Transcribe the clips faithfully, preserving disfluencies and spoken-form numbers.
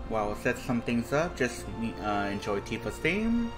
while we'll set some things up, just uh, enjoy Tifa's theme.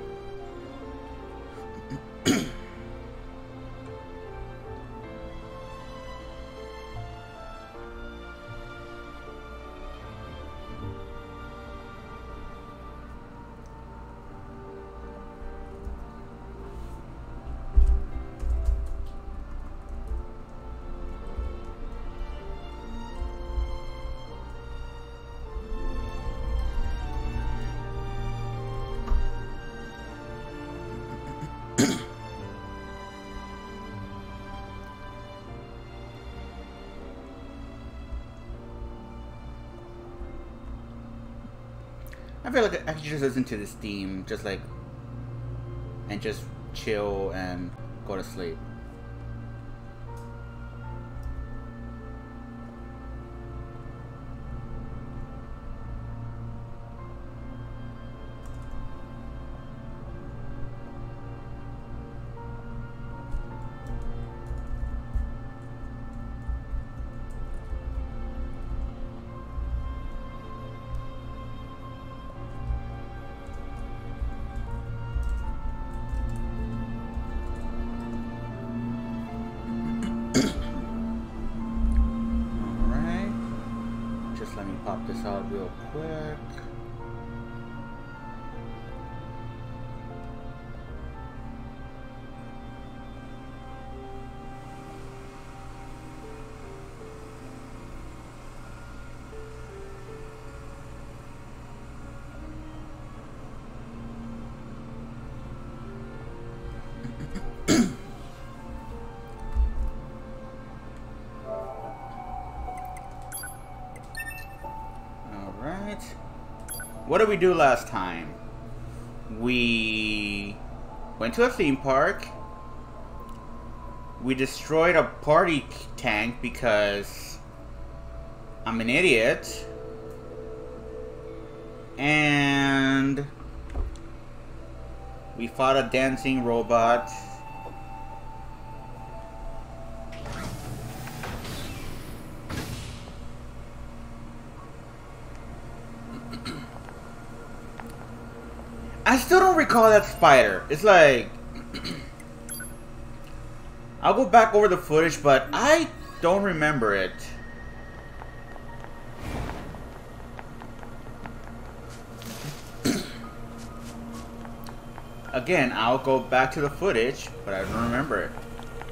I feel like I could just listen to this theme, just like, and just chill and go to sleep. Pop this out real quick. What did we do last time? We went to a theme park. We destroyed a party tank because I'm an idiot. And we fought a dancing robot. I still don't recall that spider. It's like I'll go back over the footage, but I don't remember it. Again, I'll go back to the footage, but I don't remember it.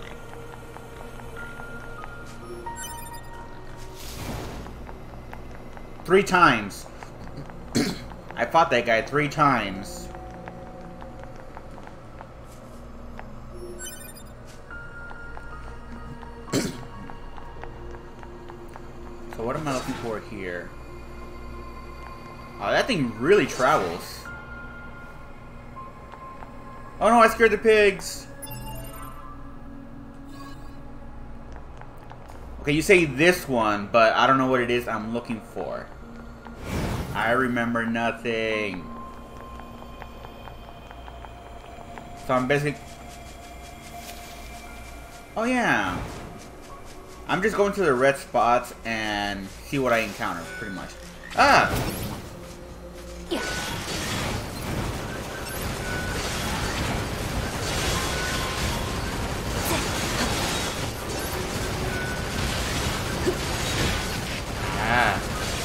Three times. I fought that guy three times. So what am I looking for here? Oh, that thing really travels. Oh no, I scared the pigs. Okay, you say this one, but I don't know what it is I'm looking for. I remember nothing. So I'm basically... Oh yeah. I'm just going to the red spots and see what I encounter, pretty much. Ah! Yeah. Ah.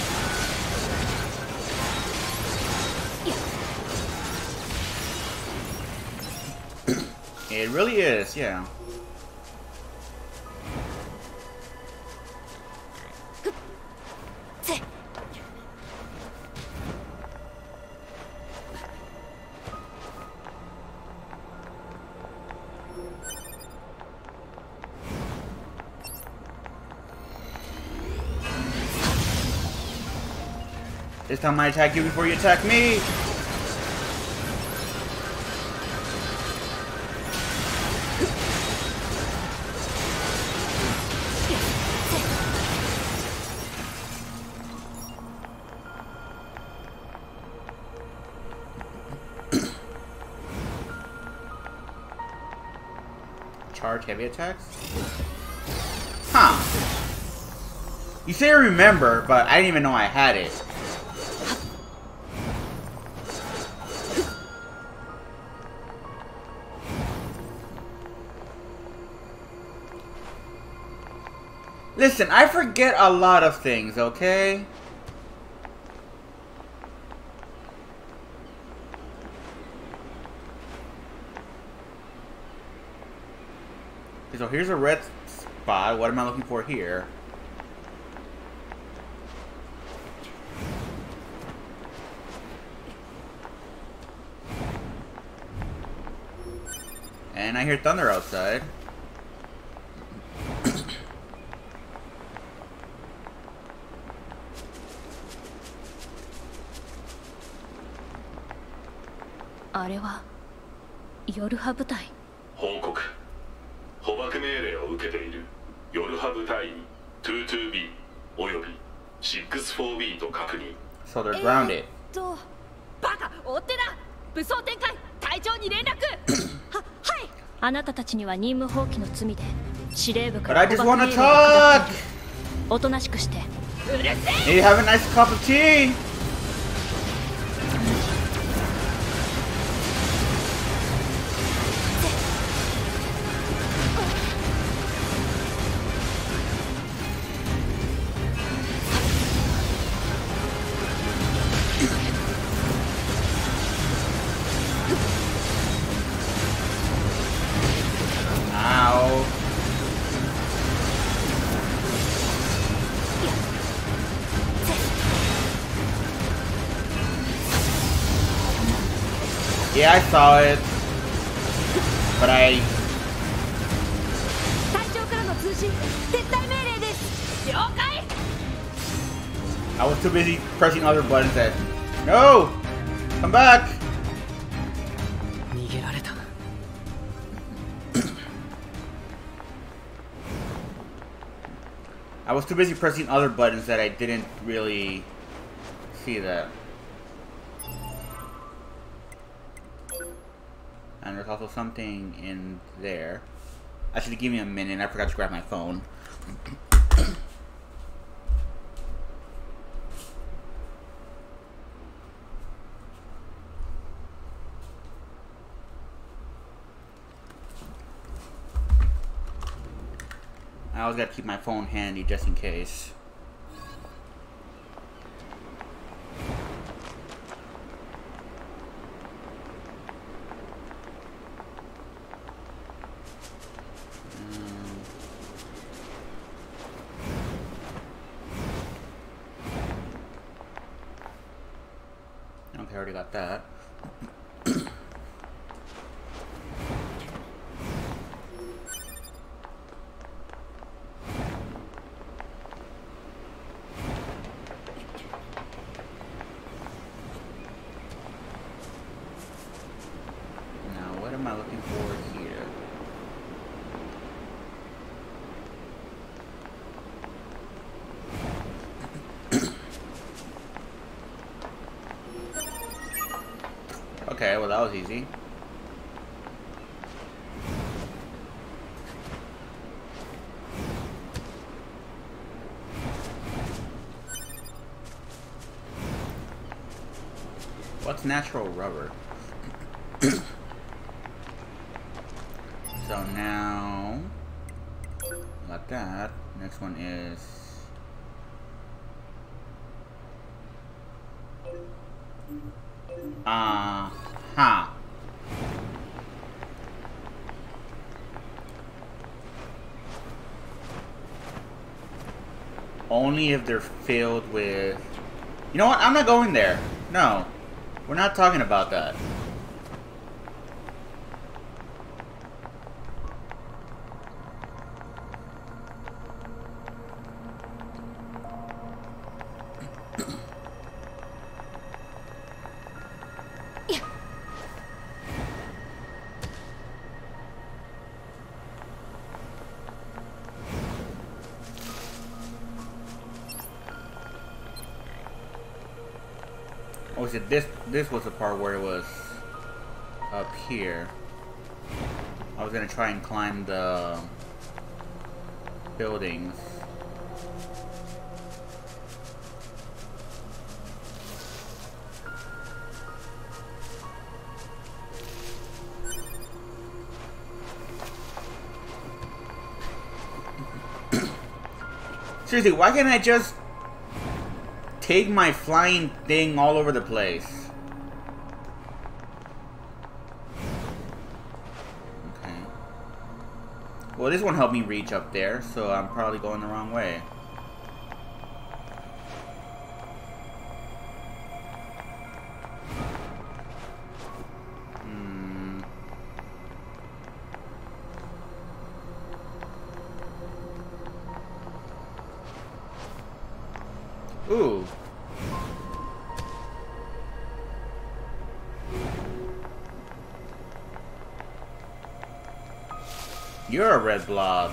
It really is, yeah. This time I attack you before you attack me! Charge heavy attacks? Huh. You say I remember, but I didn't even know I had it. Listen, I forget a lot of things, okay? Okay, so here's a red spot. What am I looking for here? And I hear thunder outside. So they're grounded. バカ、追ってな。武装展開、隊長に連絡。は、はい。あなたたちには任務放棄の罪で司令部から But I just wanna talk. おとなしくして。うるせえ。 Hey, have a nice cup of tea. Yeah, I saw it, but I. I was too busy pressing other buttons that. No! Come back! I was too busy pressing other buttons that I didn't really see that. And there's also something in there. Actually, give me a minute. I forgot to grab my phone. I always gotta keep my phone handy just in case. Okay, I already got that. Now, what am I looking for here? Okay, well that was easy. What's natural rubber? So now, got that. Next one is uh huh. Only if they're filled with. You know what? I'm not going there. No, we're not talking about that. Oh, shit, this this was the part where it was up here. I was gonna try and climb the buildings. Seriously, why can't I just take my flying thing all over the place? Okay. Well, this won't help me reach up there, so I'm probably going the wrong way. Ooh. You're a red blob.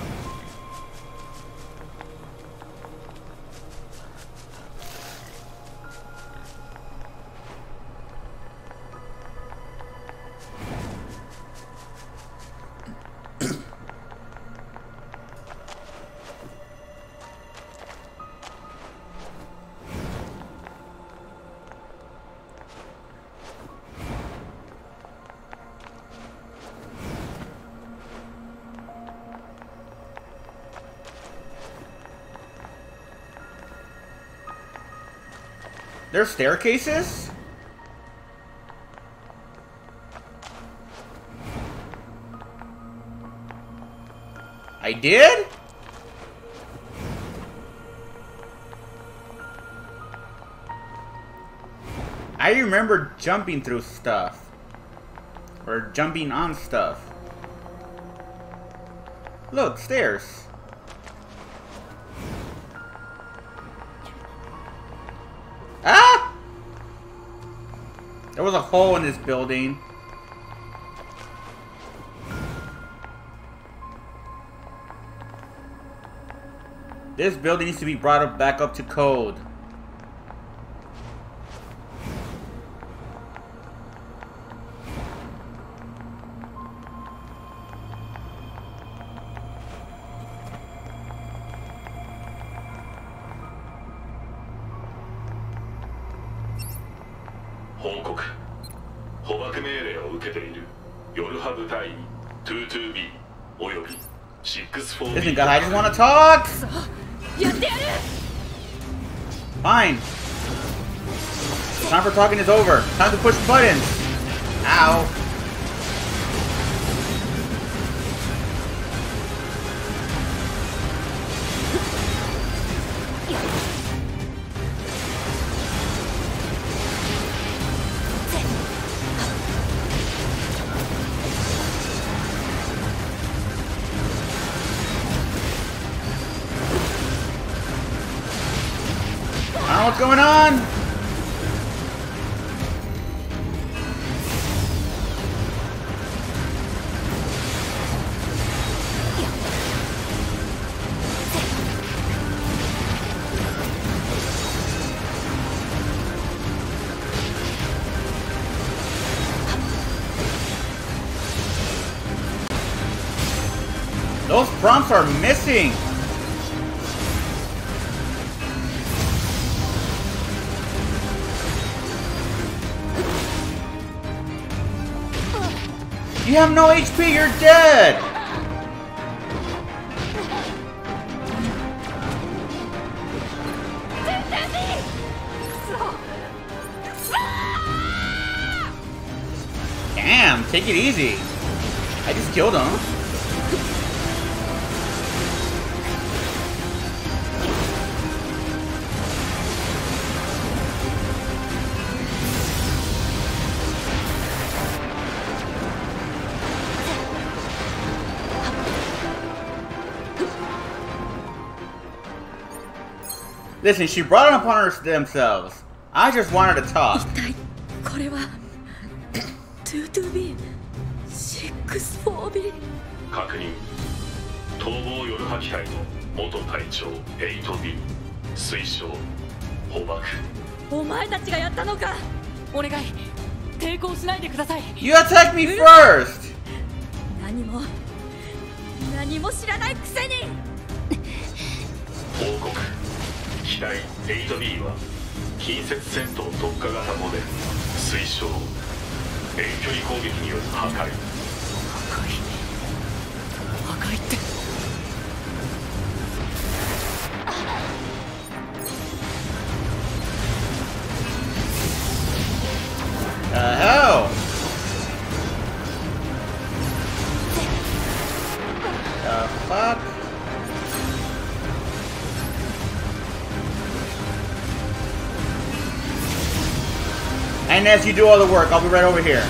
There's staircases? I did? I remember jumping through stuff. Or jumping on stuff. Look, stairs. Ah! There was a hole in this building. This building needs to be brought up back up to code. Listen, guys, I just want to talk! Fine. Time for talking is over. Time to push buttons. Ow. What's going on? Those prompts are missing. You have no H P, you're dead! Damn, take it easy. I just killed him. Listen, she brought it upon her themselves. I just wanted to talk. two two B six four B 確認逃亡夜破機隊の元隊長 エイトビー 推奨捕獲お前たちがやったのかお願い抵抗しないでください You attacked me first! 何も何も知らないくせに報告機体 エイトビー は近接戦闘特化型モデル推奨遠距離攻撃による破壊破壊破壊って Inez, you do all the work. I'll be right over here.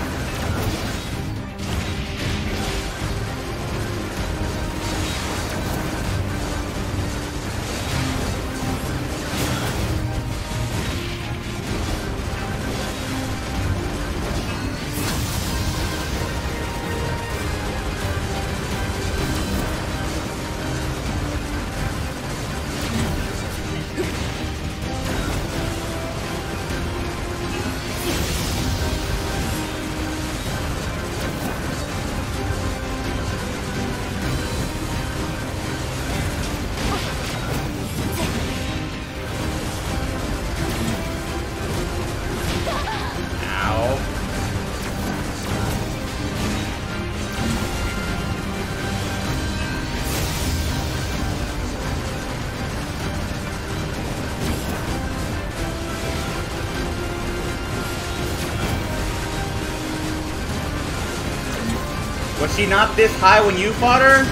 Was she not this high when you fought her?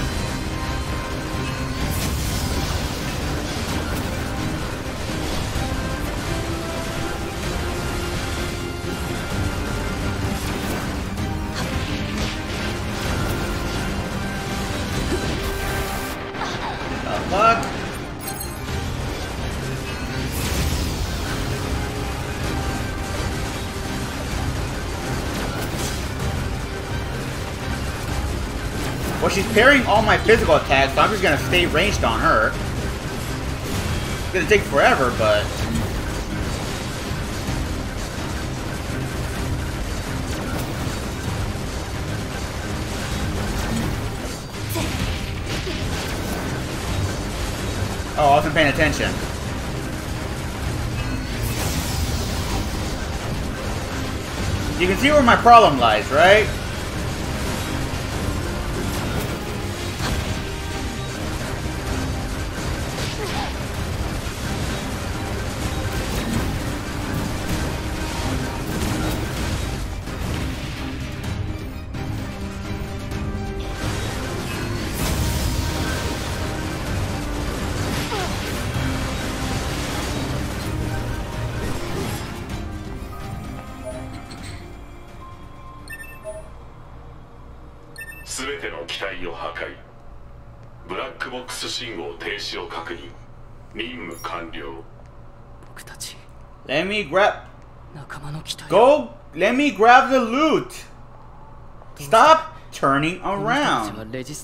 The fuck? Well, she's parrying all my physical attacks, so I'm just gonna stay ranged on her. It's gonna take forever, but... Oh, I wasn't paying attention. You can see where my problem lies, right? Let me grab... Go... Let me grab the loot! Stop turning around!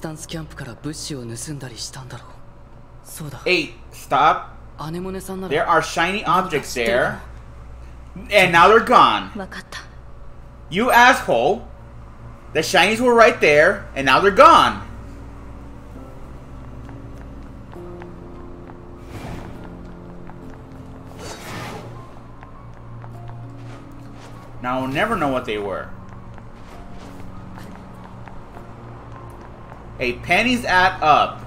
Eight, stop. There are shiny objects there. And now they're gone. You asshole. The shinies were right there, and now they're gone. Now I'll never know what they were. Hey, pennies add up.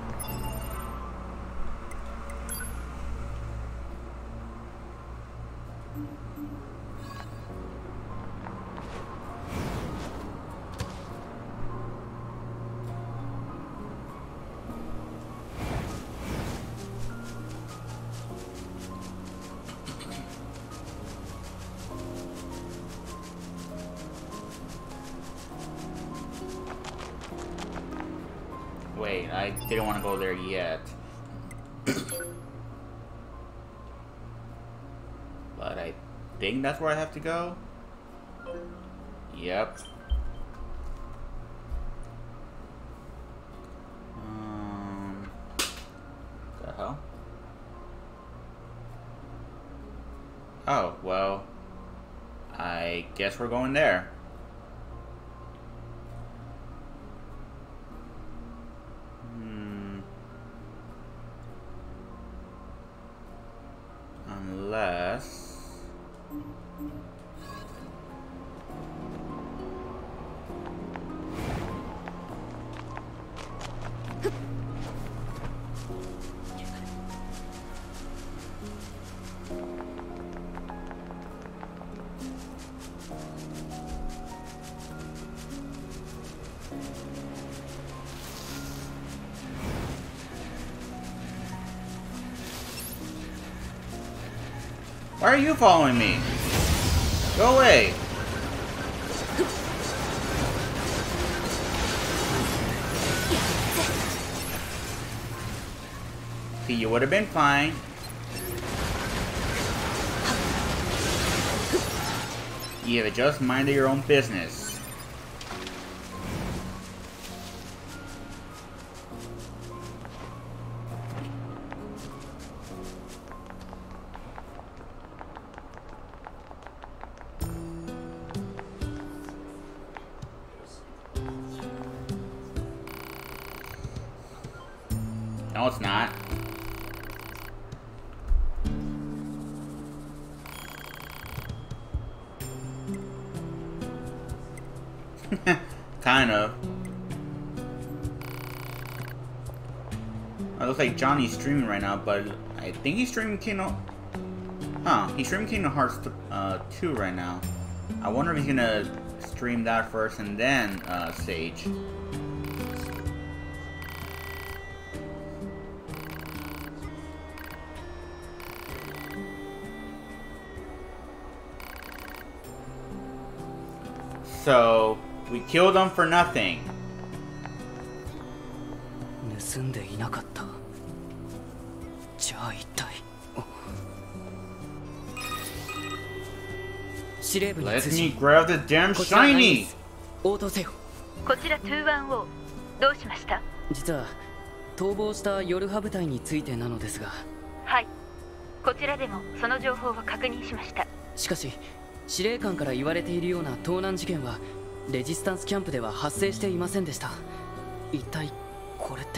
Wait, I didn't want to go there yet. But I think that's where I have to go. Yep. Um, the hell? Oh, well, I guess we're going there. Unless... Why are you following me? Go away. See, you would have been fine. You have just minded your own business. No, it's not. Kind of. It looks like Johnny's streaming right now, but I think he's streaming Kingdom. Huh? He's streaming Kingdom Hearts uh, two right now. I wonder if he's gonna stream that first and then uh, Sage. So, we killed them for nothing. Let me grab the damn shiny! こちら ツーワンオー どうしました？ 実は逃亡した夜派部隊についてなのですが。 はい。こちらでもその情報を確認しました。 しかし司令官から言われているような盗難事件はレジスタンスキャンプでは発生していませんでした。一体これって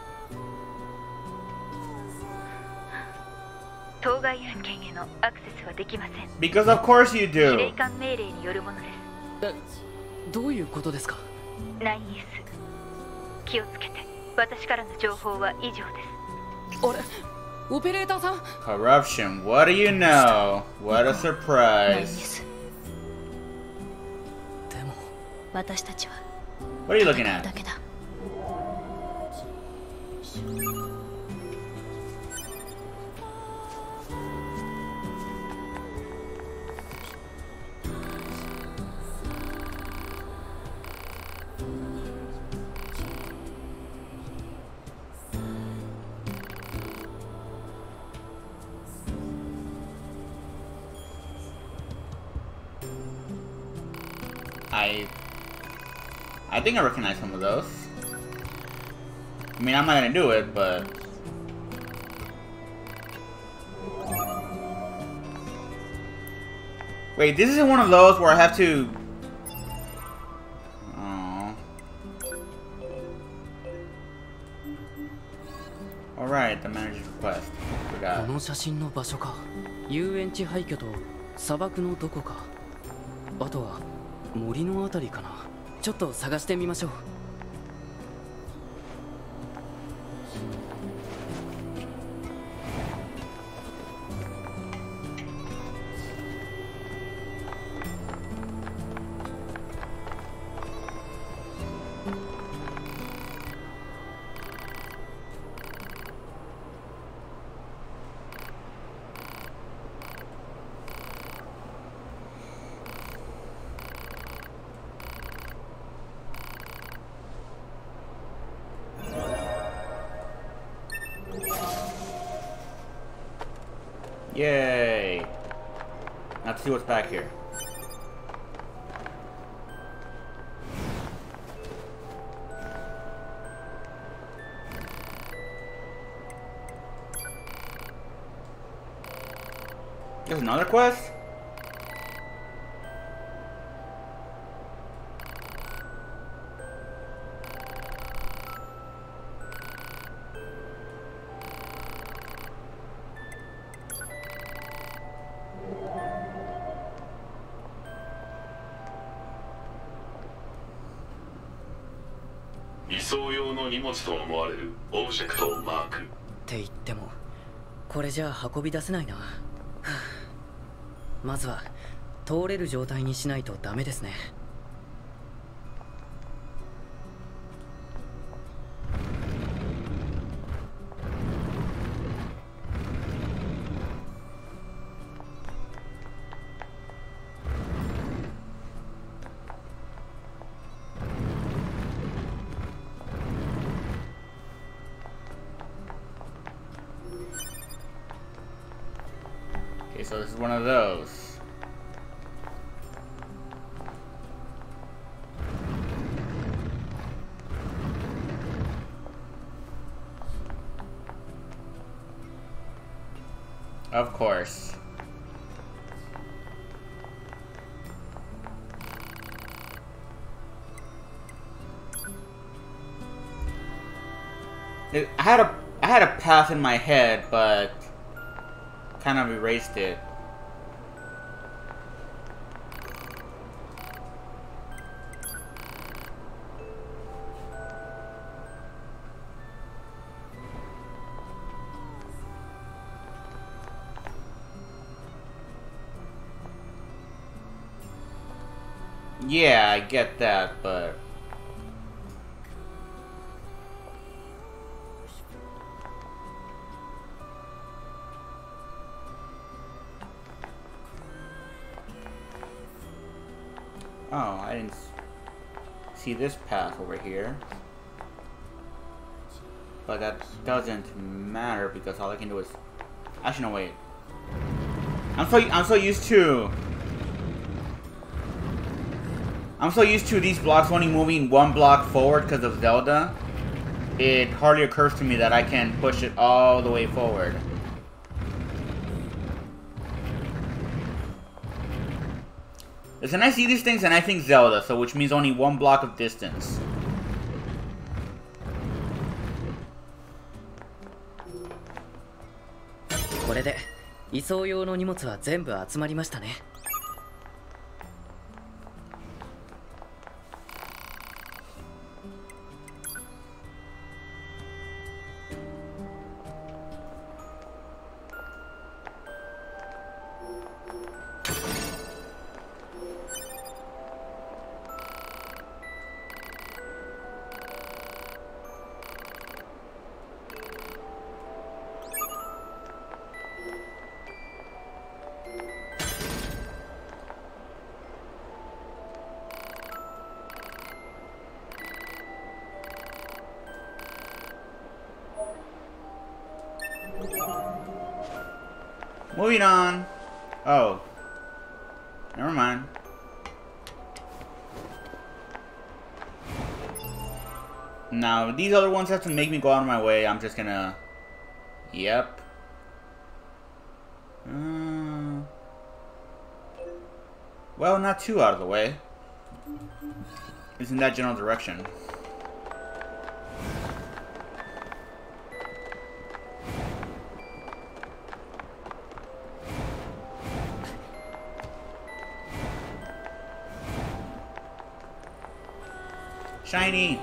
当該案件へのアクセスはできません。 Because of course you do. 司令官命令によるものです。 え、どういうことですか？ ナインエス 気をつけて。私からの情報は以上です。 あれ、オペレーターさん。 Corruption, what do you know? What a surprise. でも私たちは What are you looking at? だけだ。 I I think I recognize some of those. I mean, I'm not gonna do it, but wait, this isn't one of those where I have to. Oh. All right, the manager's request. Forgot. この写真の場所か。遊園地廃墟と砂漠のどこか。あとは森のあたりかな。ちょっと探してみましょう。 Yay! Let's see what's back here. There's another quest? って言ってもこれじゃあ運び出せないな。まずは通れる状態にしないとダメですね。 Okay, so this is one of those. Of course. It, I had a I had a path in my head, but kind of erased it. Yeah, I get that, but oh, I didn't see this path over here. But that doesn't matter because all I can do is actually no wait. I'm so I'm so used to I'm so used to these blocks only moving one block forward because of Zelda. It hardly occurs to me that I can push it all the way forward. Listen, I see these things and I think Zelda, so which means only one block of distance. This 移送用の荷物は全部集まりましたね。 Moving on. Oh. Never mind. Now, these other ones have to make me go out of my way. I'm just gonna... Yep. Uh... Well, not too out of the way. It's in that general direction. Shiny!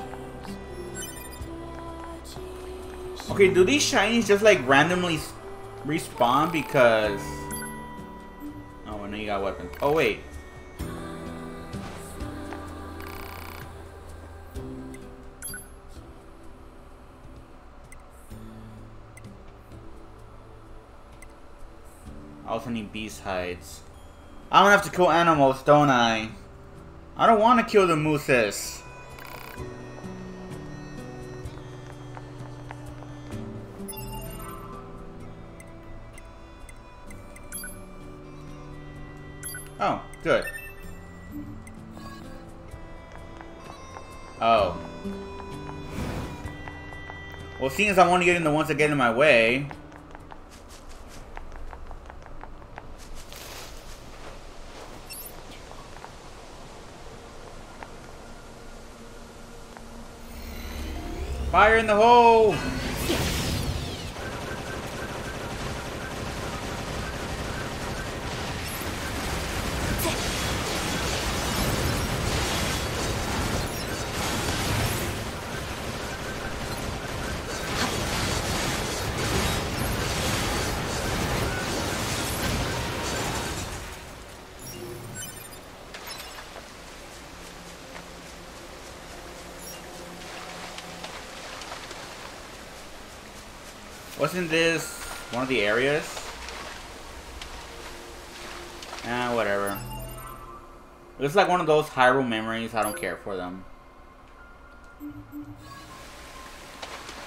Okay, do these shinies just like randomly respawn because... Oh, I know you got weapons. Oh, wait. I also need beast hides. I'm gonna have to kill animals, don't I? I don't want to kill the mooses. Oh, good. Oh. Well, seeing as I'm only getting the ones that get in my way... Fire in the hole! Wasn't this one of the areas? Ah, whatever. It's like one of those Hyrule memories. I don't care for them.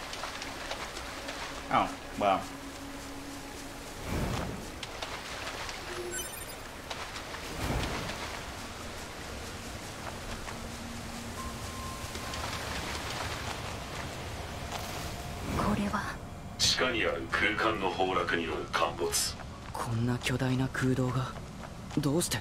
Oh, well. 空間の崩落による陥没。 こんな巨大な空洞がどうして？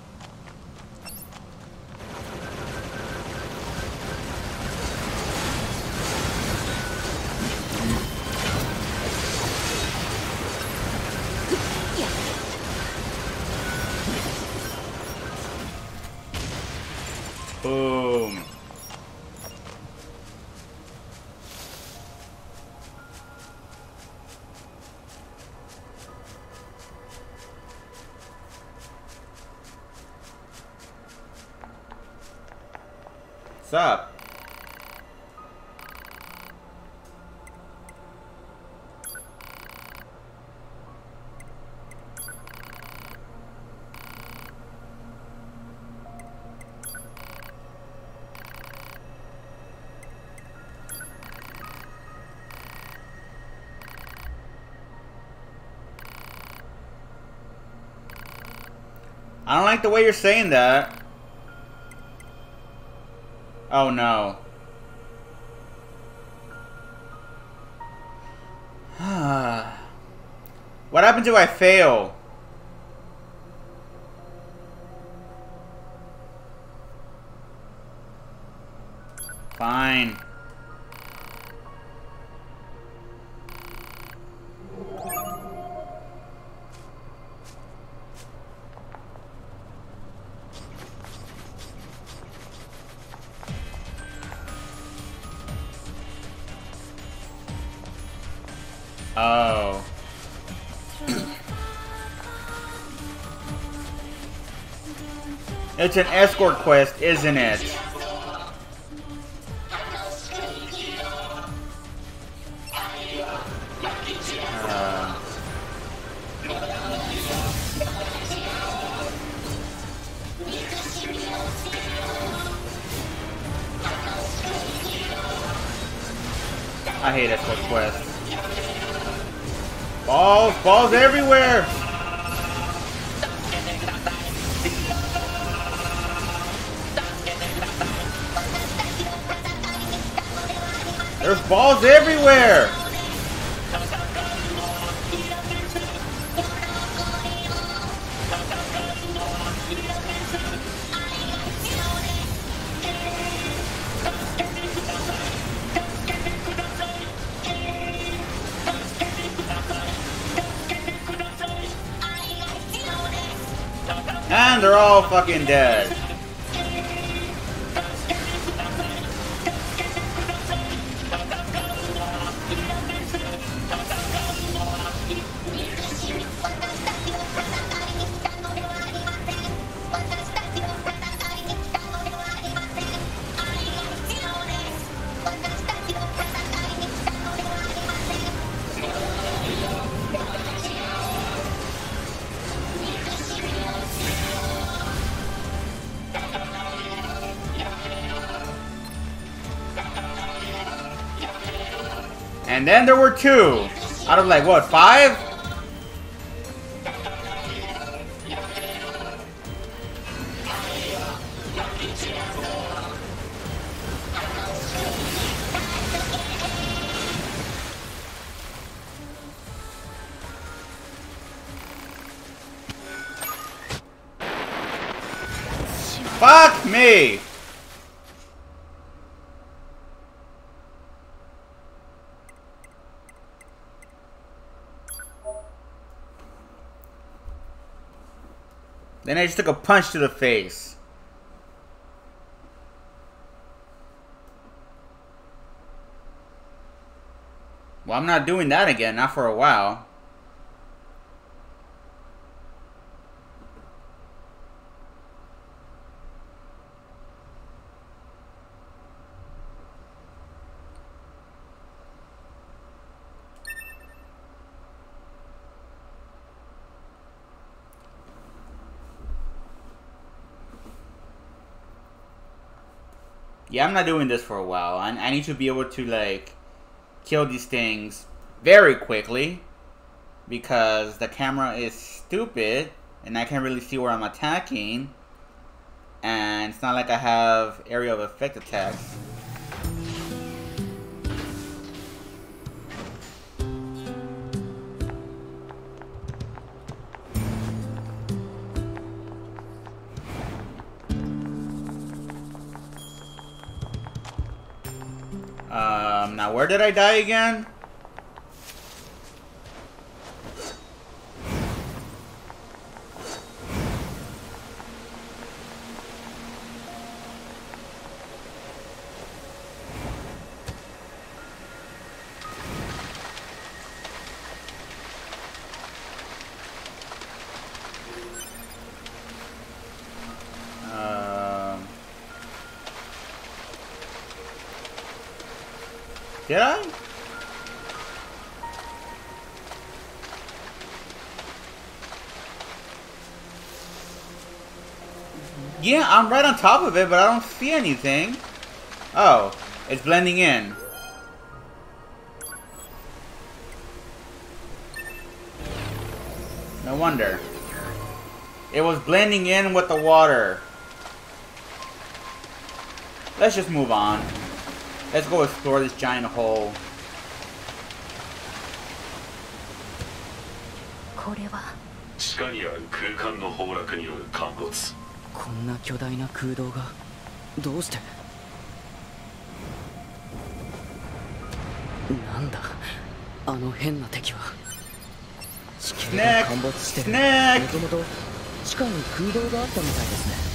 Boom. What's up? I don't like the way you're saying that. Oh no. What happens if I fail? Fine. Oh. It's an escort quest, isn't it? Uh. I hate escort quests. Balls, balls everywhere! There's balls everywhere! And they're all fucking dead. And then there were two. Out of like, what, five? Fuck me! Then I just took a punch to the face. Well, I'm not doing that again, not for a while. Yeah, I'm not doing this for a while. I, I need to be able to, like, kill these things very quickly. Because the camera is stupid. And I can't really see where I'm attacking. And it's not like I have area of effect attacks. Um, now where did I die again? Did I? Yeah, I'm right on top of it, but I don't see anything. Oh, it's blending in. No wonder. It was blending in with the water. Let's just move on. Let's go explore this giant hole. これは地下にある空間の崩落による陥没。 こんな巨大な空洞がどうして。なんだあの変な敵は。地形が陥没してる。もともと地下に空洞があったみたいですね。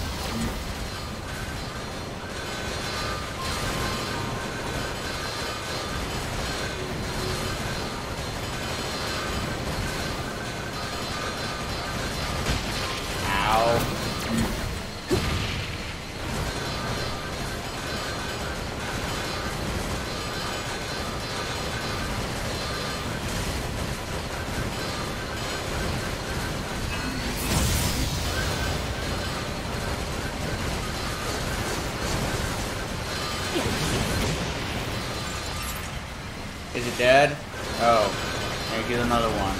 Is it dead? Oh. Here, get another one.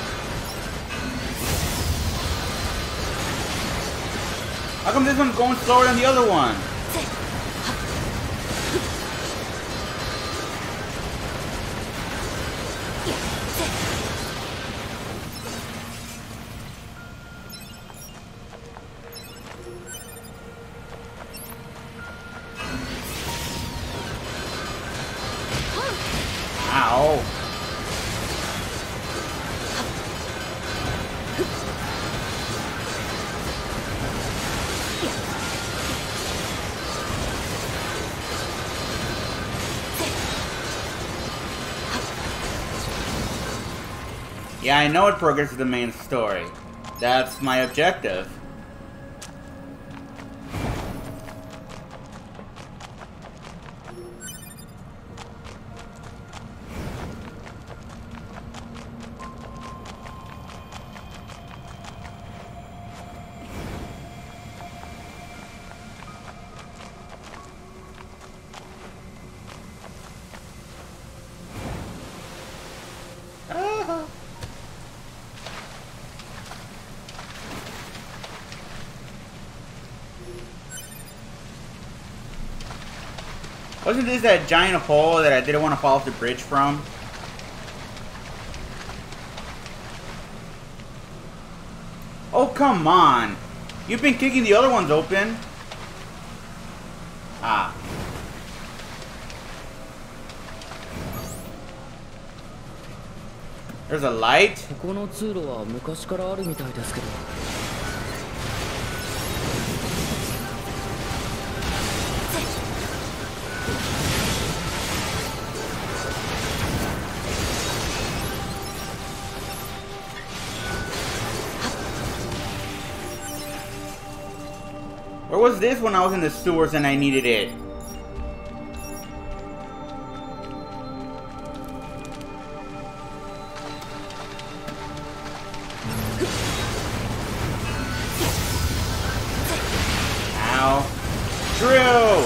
How come this one's going slower than the other one? Ow. Yeah, I know it progresses the main story. That's my objective. Wasn't this that giant hole that I didn't want to fall off the bridge from? Oh, come on. You've been kicking the other ones open. Ah. There's a light? ここの通路は昔からあるみたいですけど。 Where was this when I was in the sewers and I needed it? Ow. True!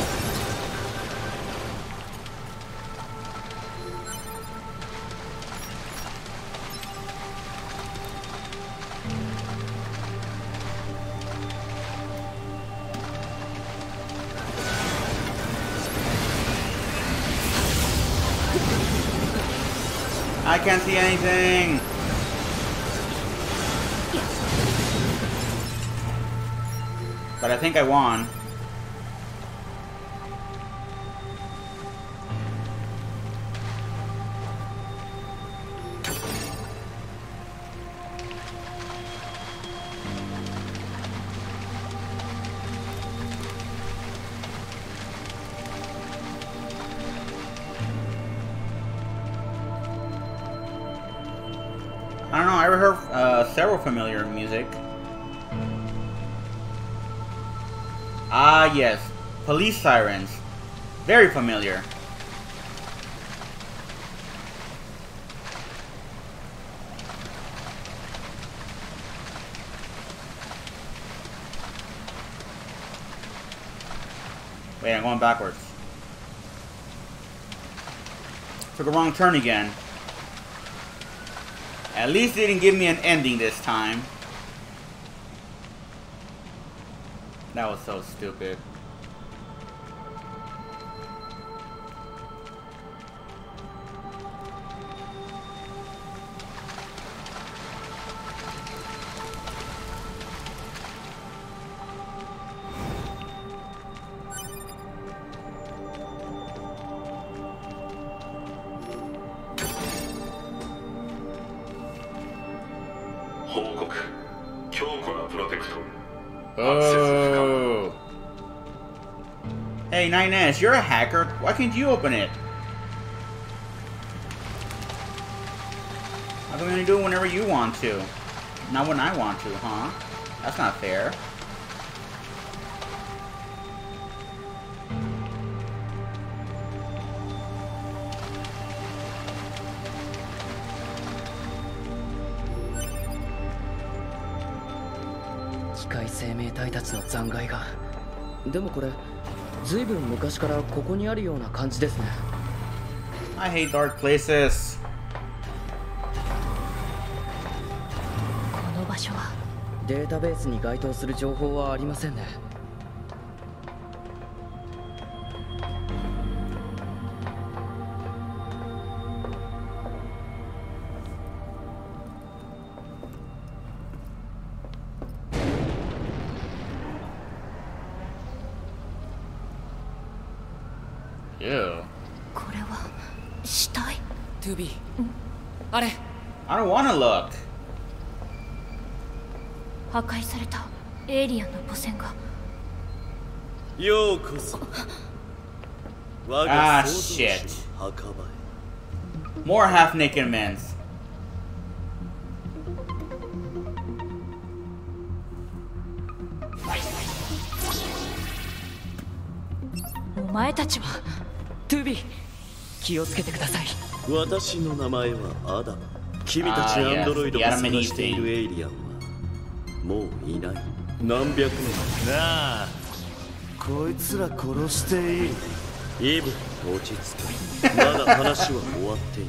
I can't see anything. But I think I won. several familiar music. Ah, yes. Police sirens. Very familiar. Wait, I'm going backwards. Took a wrong turn again. At least they didn't give me an ending this time. That was so stupid. Oh. Hey, nine S, you're a hacker. Why can't you open it? How come you do it whenever you want to? Not when I want to, huh? That's not fair. I hate dark places. この場所はデータベースに該当する情報はありませんね。 これは死体？ トゥービー、あれ。 I don't wanna look. 破壊されたエイリアンの母船が。 ようこそ。 Ah, shit. More half-naked men. お前たちは。 トゥービー、気をつけてください。 私の名前はアダム。君たちアンドロイドが探しているエイリアンはもういない。何百年なあ、こいつら殺していい。イブ、落ち着け。まだ話は終わってい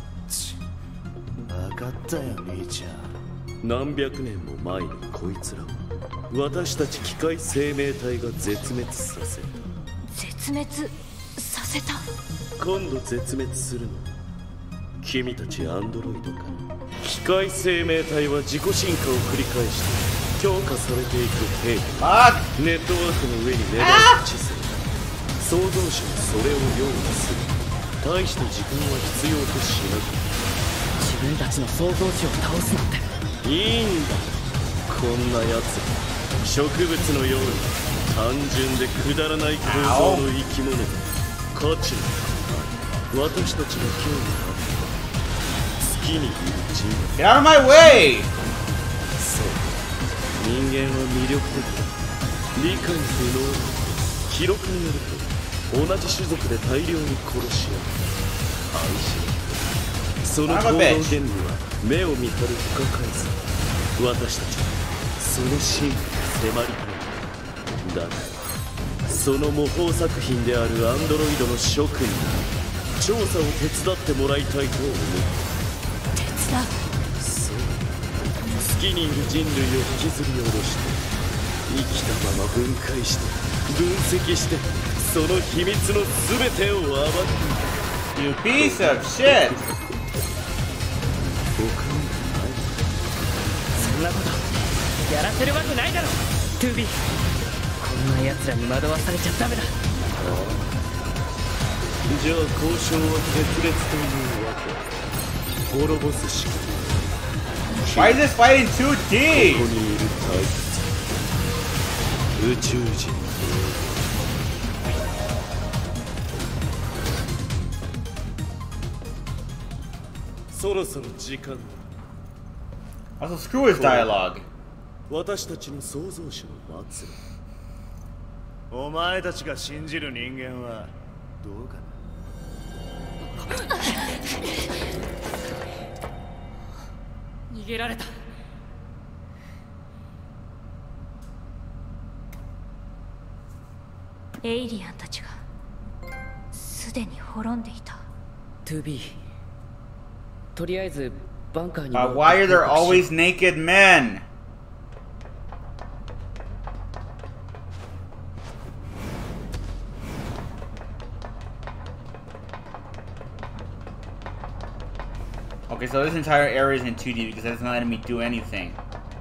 ない。分かったよ、兄ちゃん。何百年も前にこいつらは私たち機械生命体が絶滅させた。 絶滅させた？ 今度絶滅するの君たちアンドロイドか。機械生命体は自己進化を繰り返して強化されていく兵器。ネットワークの上に粘る知性。創造主にそれを用意する。大した時間は必要としなく。 自分たちの創造主を倒すなんていいんだ。こんなやつ植物のように単純でくだらない構造の生き物で価値の高い私たちが興味ある月にいる人物。 Get out of my way! そう、人間は魅力的だ。理解不能だ。記録によると同じ種族で大量に殺し合う愛し合う。その行動原理は目を見張る不可解さ。私たちはその真理に迫りたい。だがその模倣作品であるアンドロイドの諸君に調査を手伝ってもらいたいと思う。 手伝う？ そう、月にいる人類を引きずり下ろして生きたまま分解して分析してその秘密の全てを暴く。 You piece of shit! 僕にない。 そんなことやらせるわけないだろ。トゥービー、こんな奴らに惑わされちゃダメだ。 じゃあ交渉は決裂というわけ。滅ぼすしかない。 Why is this fight in two D? ここにいる大切宇宙人。そろそろ時間だ。 Also, screw his dialogue. 私たちの創造主の末路。お前たちが信じる人間はどうかな。 逃げられた。 エイリアンたちがすでに滅んでいた。 トゥービー とりあえずバンカーに Uh, why are there always naked men? Okay, so this entire area is in two D because that's not letting me do anything.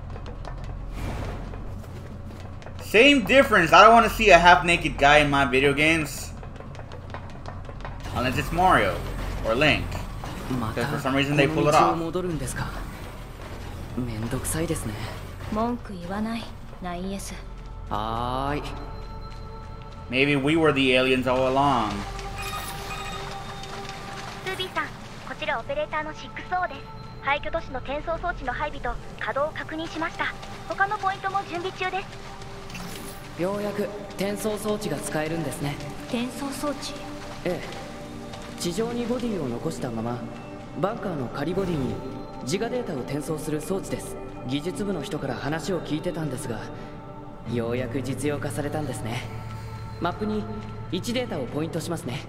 Same difference. I don't want to see a half-naked guy in my video games. Unless it's Mario or Link. Because for some reason they pull it off. めんどくさいですね。 文句言わない、ナインエス。 はーい。 Maybe we were the aliens all along. トゥービーさん、こちらオペレーターの シックスオー です。廃墟都市の転送装置の配備と稼働を確認しました。他のポイントも準備中です。 ようやく転送装置が使えるんですね。 転送装置？ ええ。地上にボディを残したままバンカーの仮ボディに自我データを転送する装置です。技術部の人から話を聞いてたんですが、ようやく実用化されたんですね。マップに位置データをポイントしますね。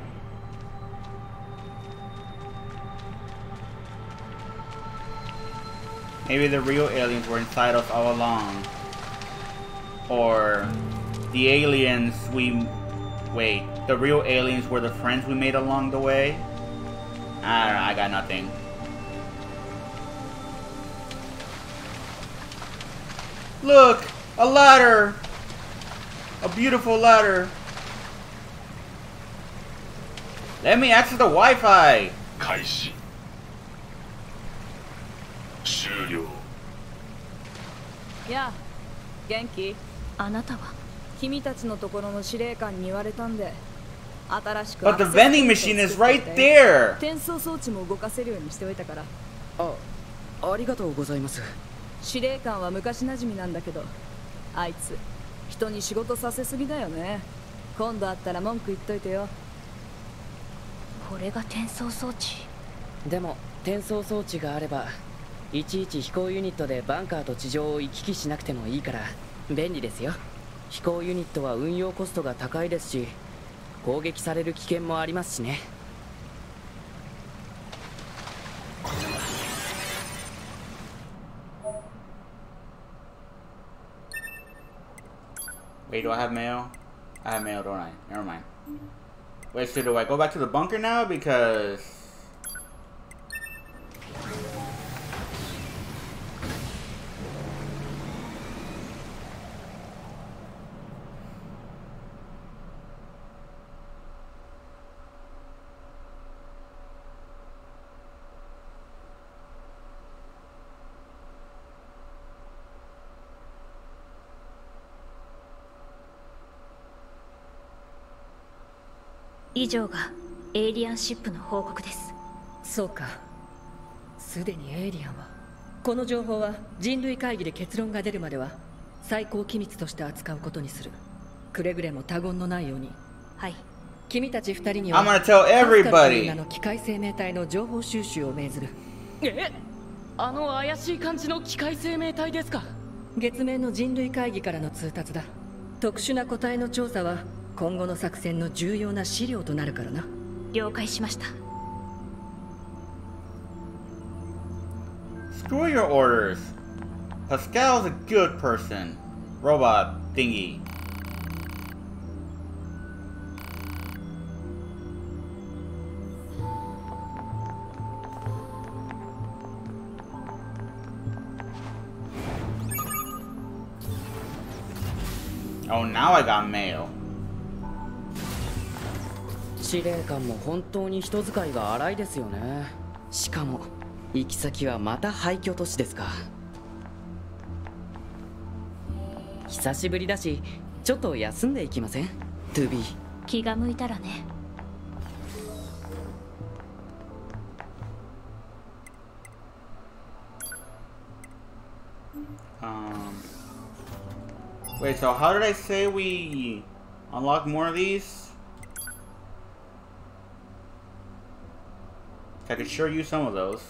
Maybe the real aliens were inside us all along. Or the aliens we... Wait, the real aliens were the friends we made along the way? I don't know, I got nothing. Look! A ladder! A beautiful ladder! Let me access the Wi-Fi! 開始終了。 やあ、元気？ あなたは？ 君たちのところの司令官に言われたんで、新しく But the vending machine is right there! 転送装置も動かせるようにしておいたから。 あ、ありがとうございます。 司令官は昔馴染みなんだけど、あいつ人に仕事させすぎだよね。今度会ったら文句言っといてよ。 これが転送装置。 でも転送装置があればいちいち飛行ユニットでバンカーと地上を行き来しなくてもいいから便利ですよ。飛行ユニットは運用コストが高いですし、攻撃される危険もありますしね。 Wait, do I have mail? I have mail, don't I? Never mind. Wait, so do I go back to the bunker now? Because... 以上がエイリアンシップの報告です。 そうか。すでにエイリアンは。この情報は人類会議で結論が出るまでは最高機密として扱うことにする。くれぐれも他言のないように。 はい。 君たち二人には I'm gonna tell everybody. の機械生命体の情報収集を命ずる。 え、あの怪しい感じの機械生命体ですか？ 月面の人類会議からの通達だ。特殊な個体の調査は今後の作戦の重要な資料となるからな。 了解しました。 Screw your orders. Pascal's a good person. Robot thingy. Oh, now I got mail. 司令官も本当に人使いが荒いですよね。しかも行き先はまた廃墟都市ですか。久しぶりだしちょっと休んでいきません？ トゥービー気が向いたらね。 Wait, so how did I say we unlock more of these? I could sure use some of those.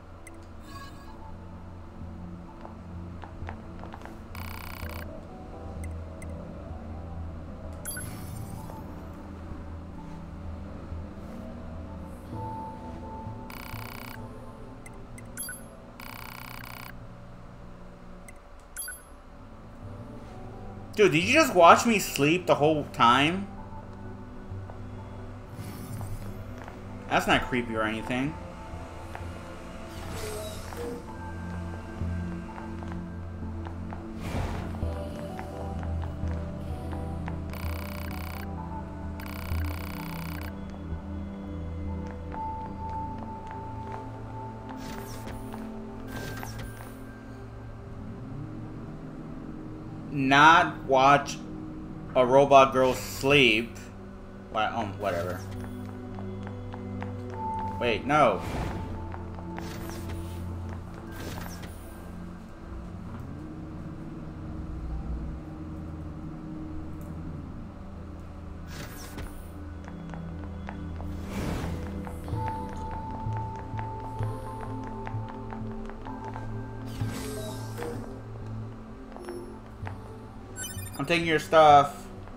Dude, did you just watch me sleep the whole time? That's not creepy or anything. Not watch a robot girl sleep. What? Um, whatever. Wait, no. I'm taking your stuff.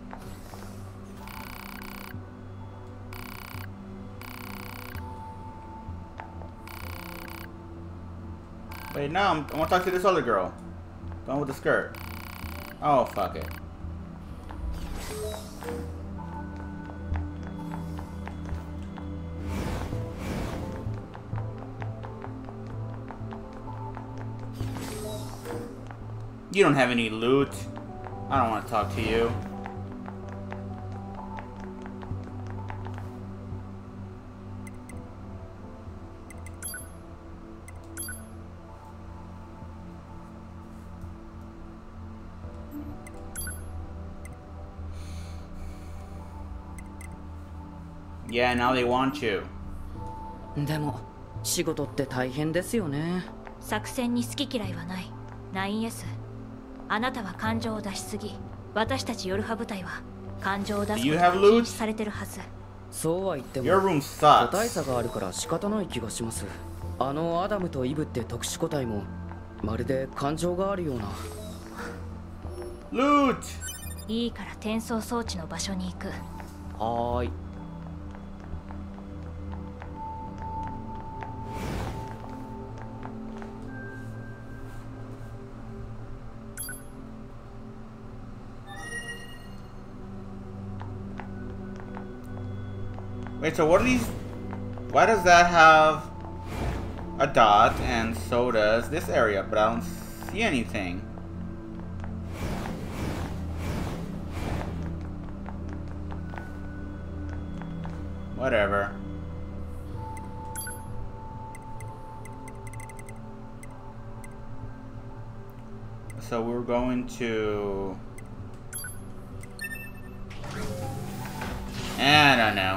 Wait, no, I'm, I want to talk to this other girl. The one with the skirt. Oh, fuck it. You don't have any loot. I don't want to talk to you. Yeah, now they want you. でも仕事って大変ですよね。 作戦に好き嫌いはない。ナインエス。あなたは感情を出しすぎ。私たちヨルハ部隊は感情を出すことが禁止されてるはず。 そうは言っても Your room sucks. 個体差があるから仕方ない気がします。あのアダムとイブって特殊個体もまるで感情があるような。 Loot! いいから転送装置の場所に行く。 はーい。 Wait, so what are these? Why does that have a dot and so does this area, but I don't see anything? Whatever. So we're going to... I don't know.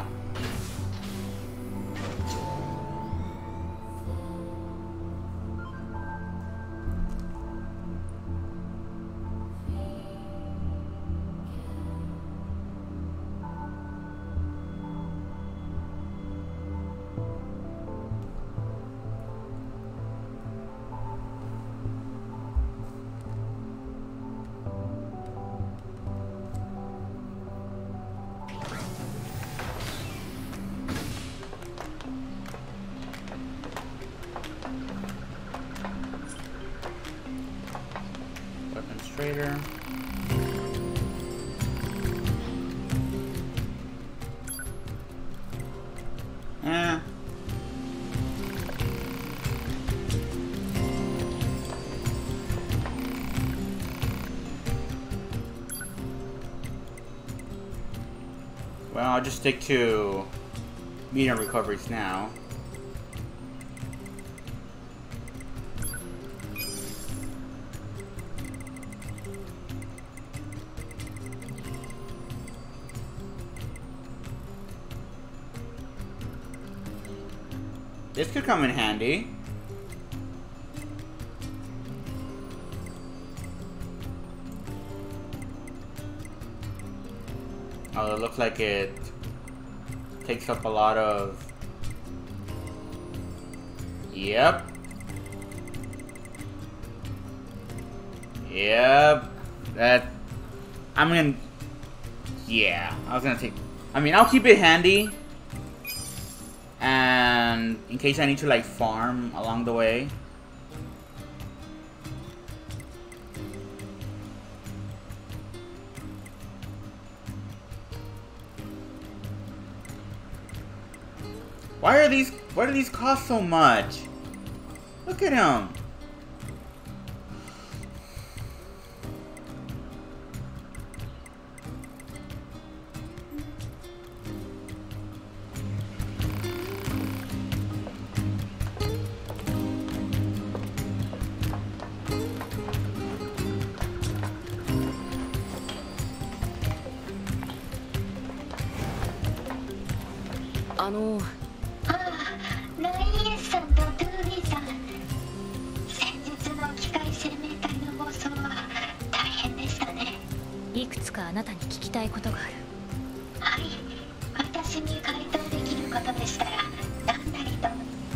Trader. Eh. Well, I'll just stick to medium recoveries now. This could come in handy. Oh, it looks like it takes up a lot of... Yep. Yep. That... I mean... Yeah, I was gonna take... I mean, I'll keep it handy. And in case I need to, like, farm along the way. Why are these... Why do these cost so much? Look at him. あのああ、ナイエスさんとトゥーリーさん、先日の機械生命体の暴走は大変でしたね。 いくつかあなたに聞きたいことがある。 はい、私に回答できることでしたら何なりと。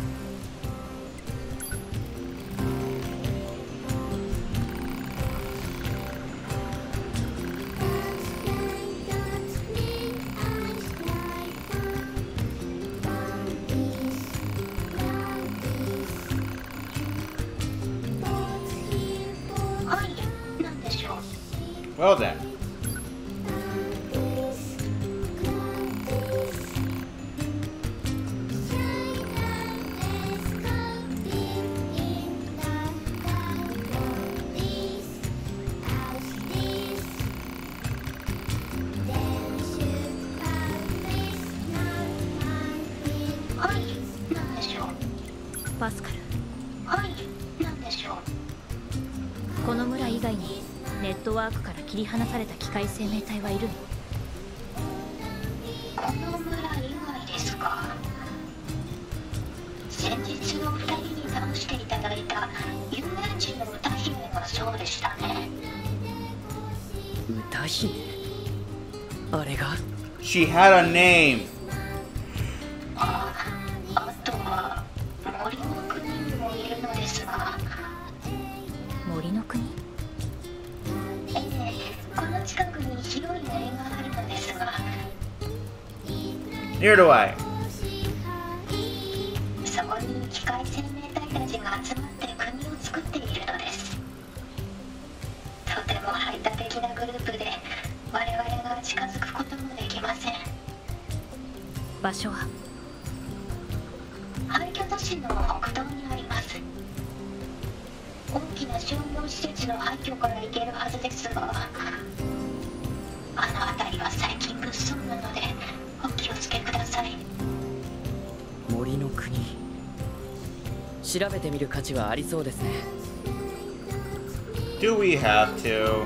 Well then. はい、なんでしょう。 この村以外にネットワークから切り離された機械生命体はいるの？ この村以外ですか。先日のふたりに倒していただいた遊園地の歌姫がそうでしたね。 歌姫？あれが？ She had a name. あ、あとは森の国にもいるのですが。 森の国？ ええ、この近くに広い森があるのですが。 Near do I. そこに機械生命体たちが集まって国を作っているのです。とても排他的なグループで我々が近づくこともできません。 場所は？ 廃墟都市の北東にあります。大きな商業施設の廃墟から行けるはずですが、あの辺りは最近物騒なのでお気をつけください。 森の国、調べてみる価値はありそうですね。 Do we have to?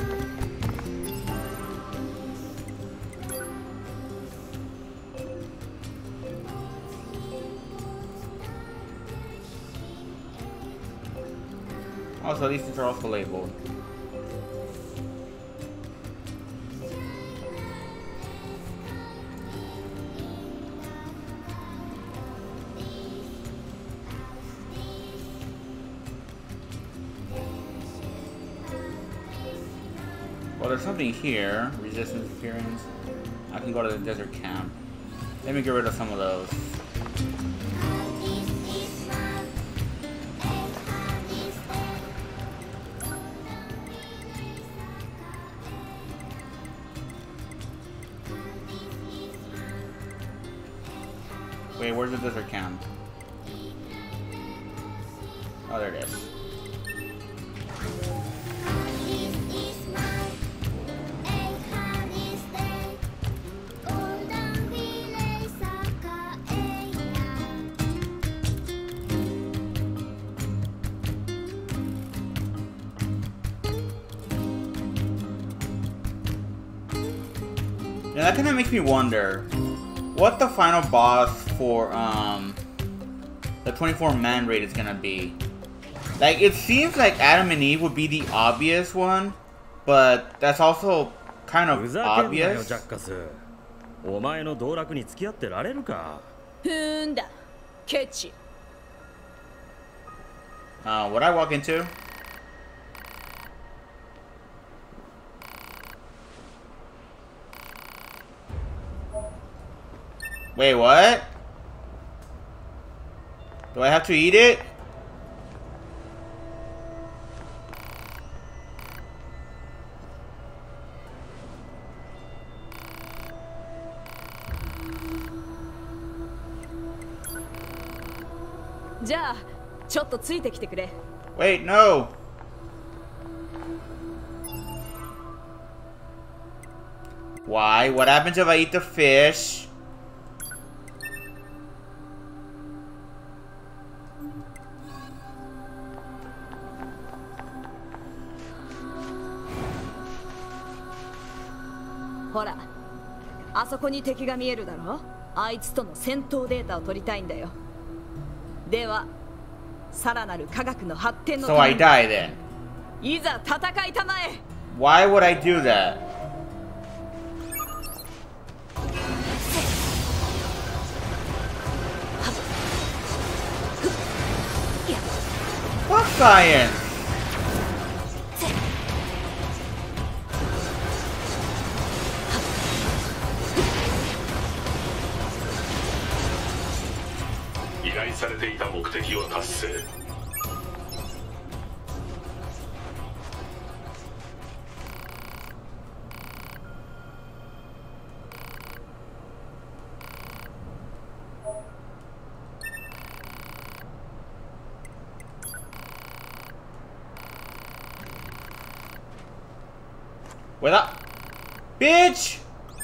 Also, these things are also labeled. Well, there's something here. Resistance appearance. I can go to the desert camp. Let me get rid of some of those. Wait, where's the desert camp? Oh, there it is. Yeah, that kind of makes me wonder what the final boss for um the twenty-four man raid is gonna be. Like, it seems like Adam and Eve would be the obvious one, but that's also kind of obvious. ジャッカス。お前の道楽に付き合ってられるか。 ふんだ、ケチ。 Uh, what I walk into? Wait, what? Do I have to eat it? Wait, no. Why? What happens if I eat the fish? Hora, あそこに敵が見えるだろ。あいつとの戦闘データを取りたいんだよ。では、さらなる科学の発展のために。 So I die then. いざ戦いたまえ。 Why would I do that? What science? What up? Bitch!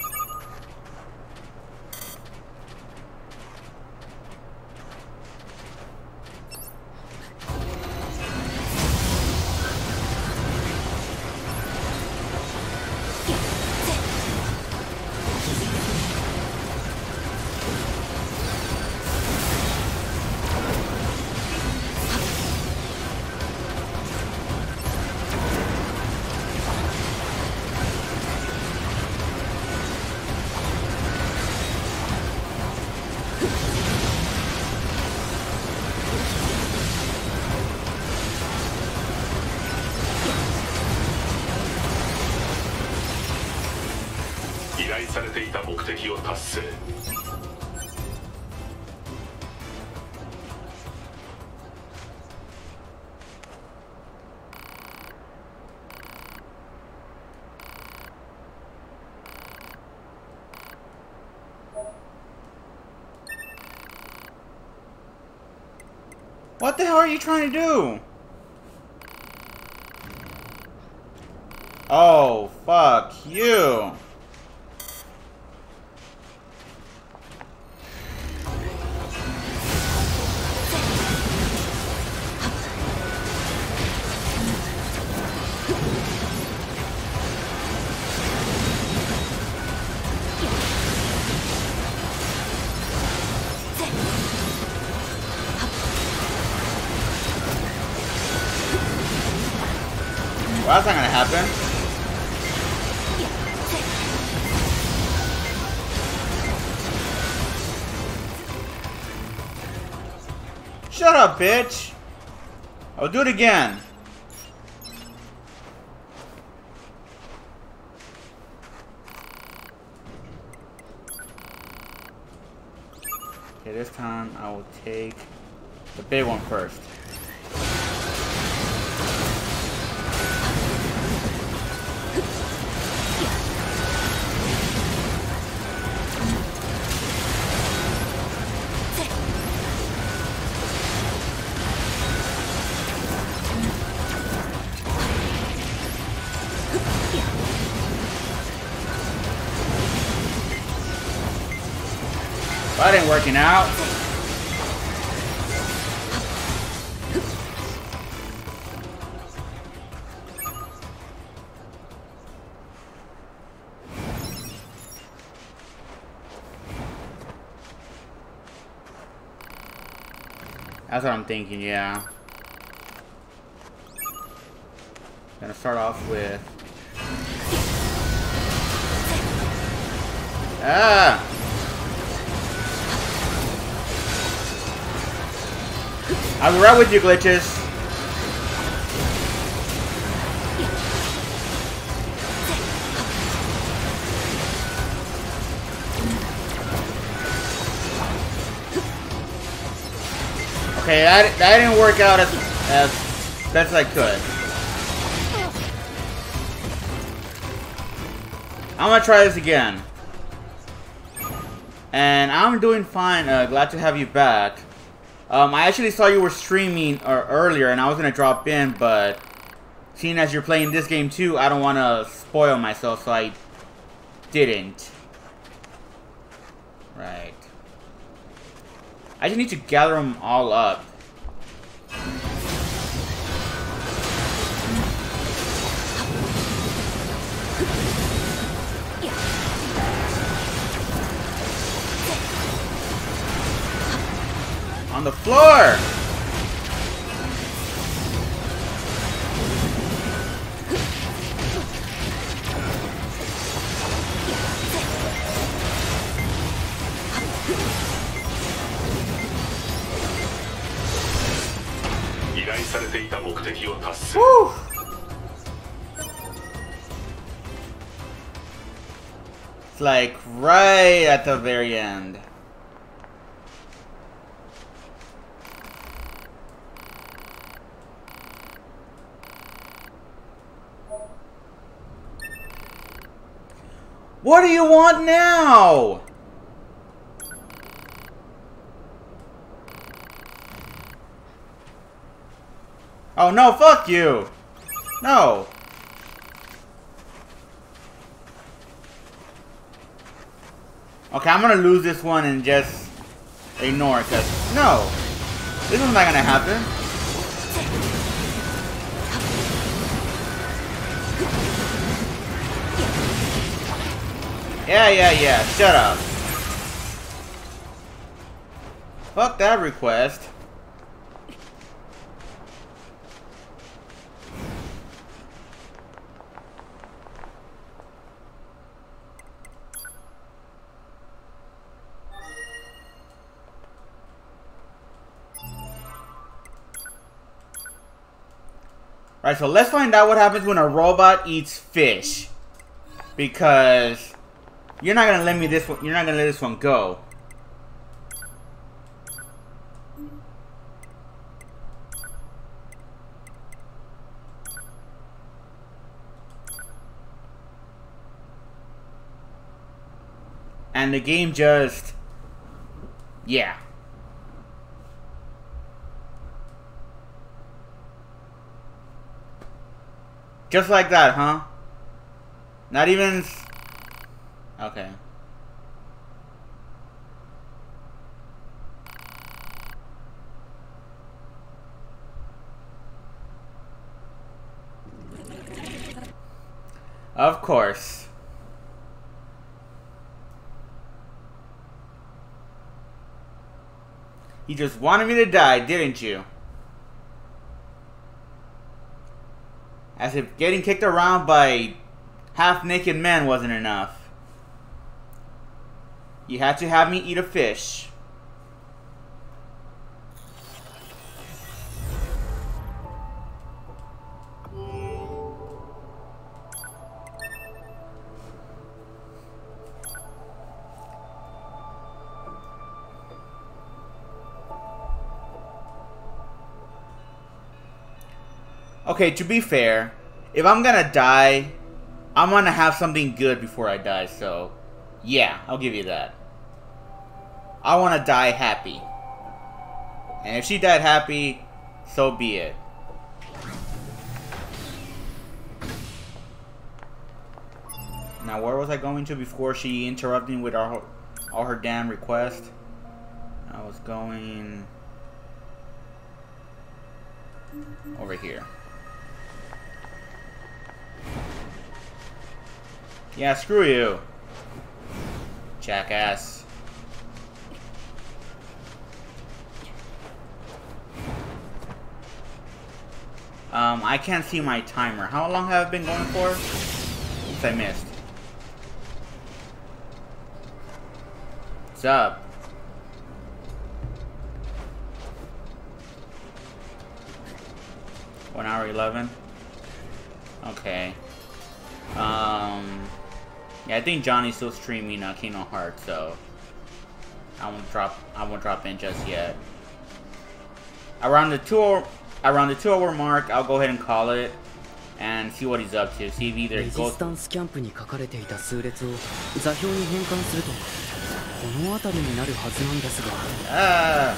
What the hell are you trying to do? Oh, fuck you. Well, that's not gonna happen. Shut up, bitch! I'll do it again. Okay, this time I will take the big one first. That ain't working out. That's what I'm thinking, yeah. Gonna start off with Ah! I'll be right with you, glitches. Okay, that, that didn't work out as, as best as I could. I'm gonna try this again. And I'm doing fine. Uh, glad to have you back. Um, I actually saw you were streaming uh, earlier, and I was gonna drop in, but seeing as you're playing this game too, I don't want to spoil myself, so I didn't. Right. I just need to gather them all up. On the floor! Woo! It's like right at the very end. What do you want now? Oh no, fuck you! No! Okay, I'm gonna lose this one and just ignore it, cause no! This one's not gonna happen. Yeah, yeah, yeah, shut up. Fuck that request. Right, so let's find out what happens when a robot eats fish. Because you're not gonna let me this one you're not gonna let this one go. And the game just yeah. Just like that, huh? Not even... Okay. Of course. You just wanted me to die, didn't you? As if getting kicked around by half-naked men wasn't enough. You had to have me eat a fish. Okay, to be fair, if I'm gonna die, I'm gonna have something good before I die, so yeah, I'll give you that. I wanna die happy. And if she died happy, so be it. Now, where was I going to before she interrupted me with all her, all her damn requests? I was going over here. Yeah, screw you, jackass. Um, I can't see my timer. How long have I been going for? Since I missed. What's up? One hour eleven. Okay. Um. Yeah, I think Johnny's still streaming uh, Kingdom Hearts, so I won't drop. I won't drop in just yet. Around the two hour, around the two hour mark, I'll go ahead and call it and see what he's up to. See if either he goes. Resistance camp に書かれていた数列を座標に変換するとこの辺りになるはずなんですが。 Ah.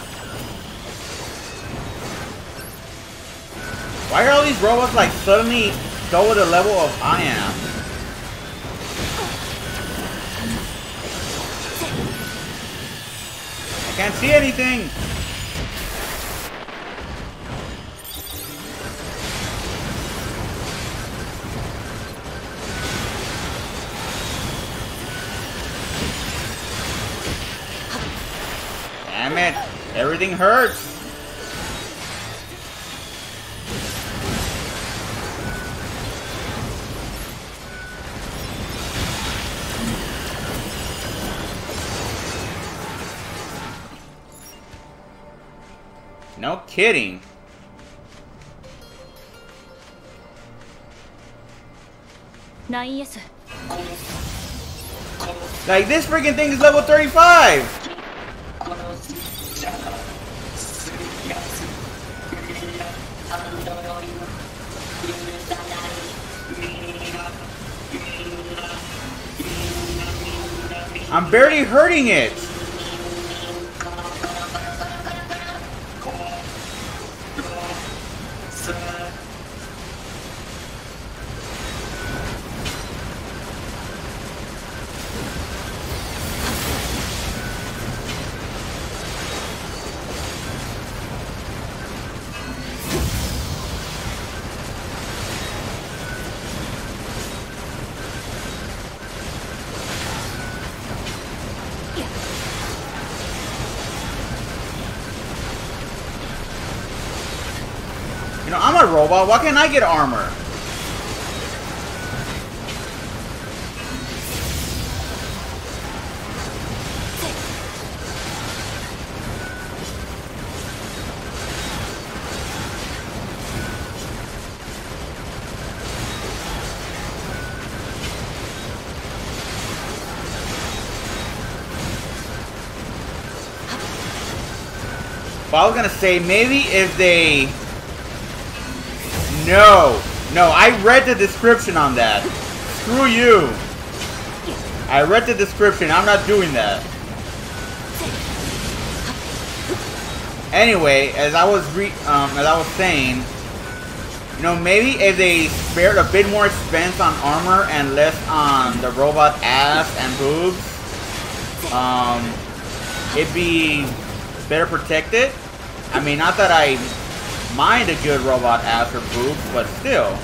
Why are all these robots like suddenly go with the level of I am? I can't see anything. Damn it. Everything hurts. No kidding. nine S. Like, this freaking thing is level thirty-five. I'm barely hurting it. You know, I'm a robot. Why can't I get armor? Well, I was gonna say, maybe if they... No! No, I read the description on that. Screw you! I read the description, I'm not doing that. Anyway, as I was re um, as I was saying, you know, maybe if they spared a bit more expense on armor and less on the robot ass and boobs, um, it'd be better protected. I mean, not that I mind a good robot ass or boobs, but still.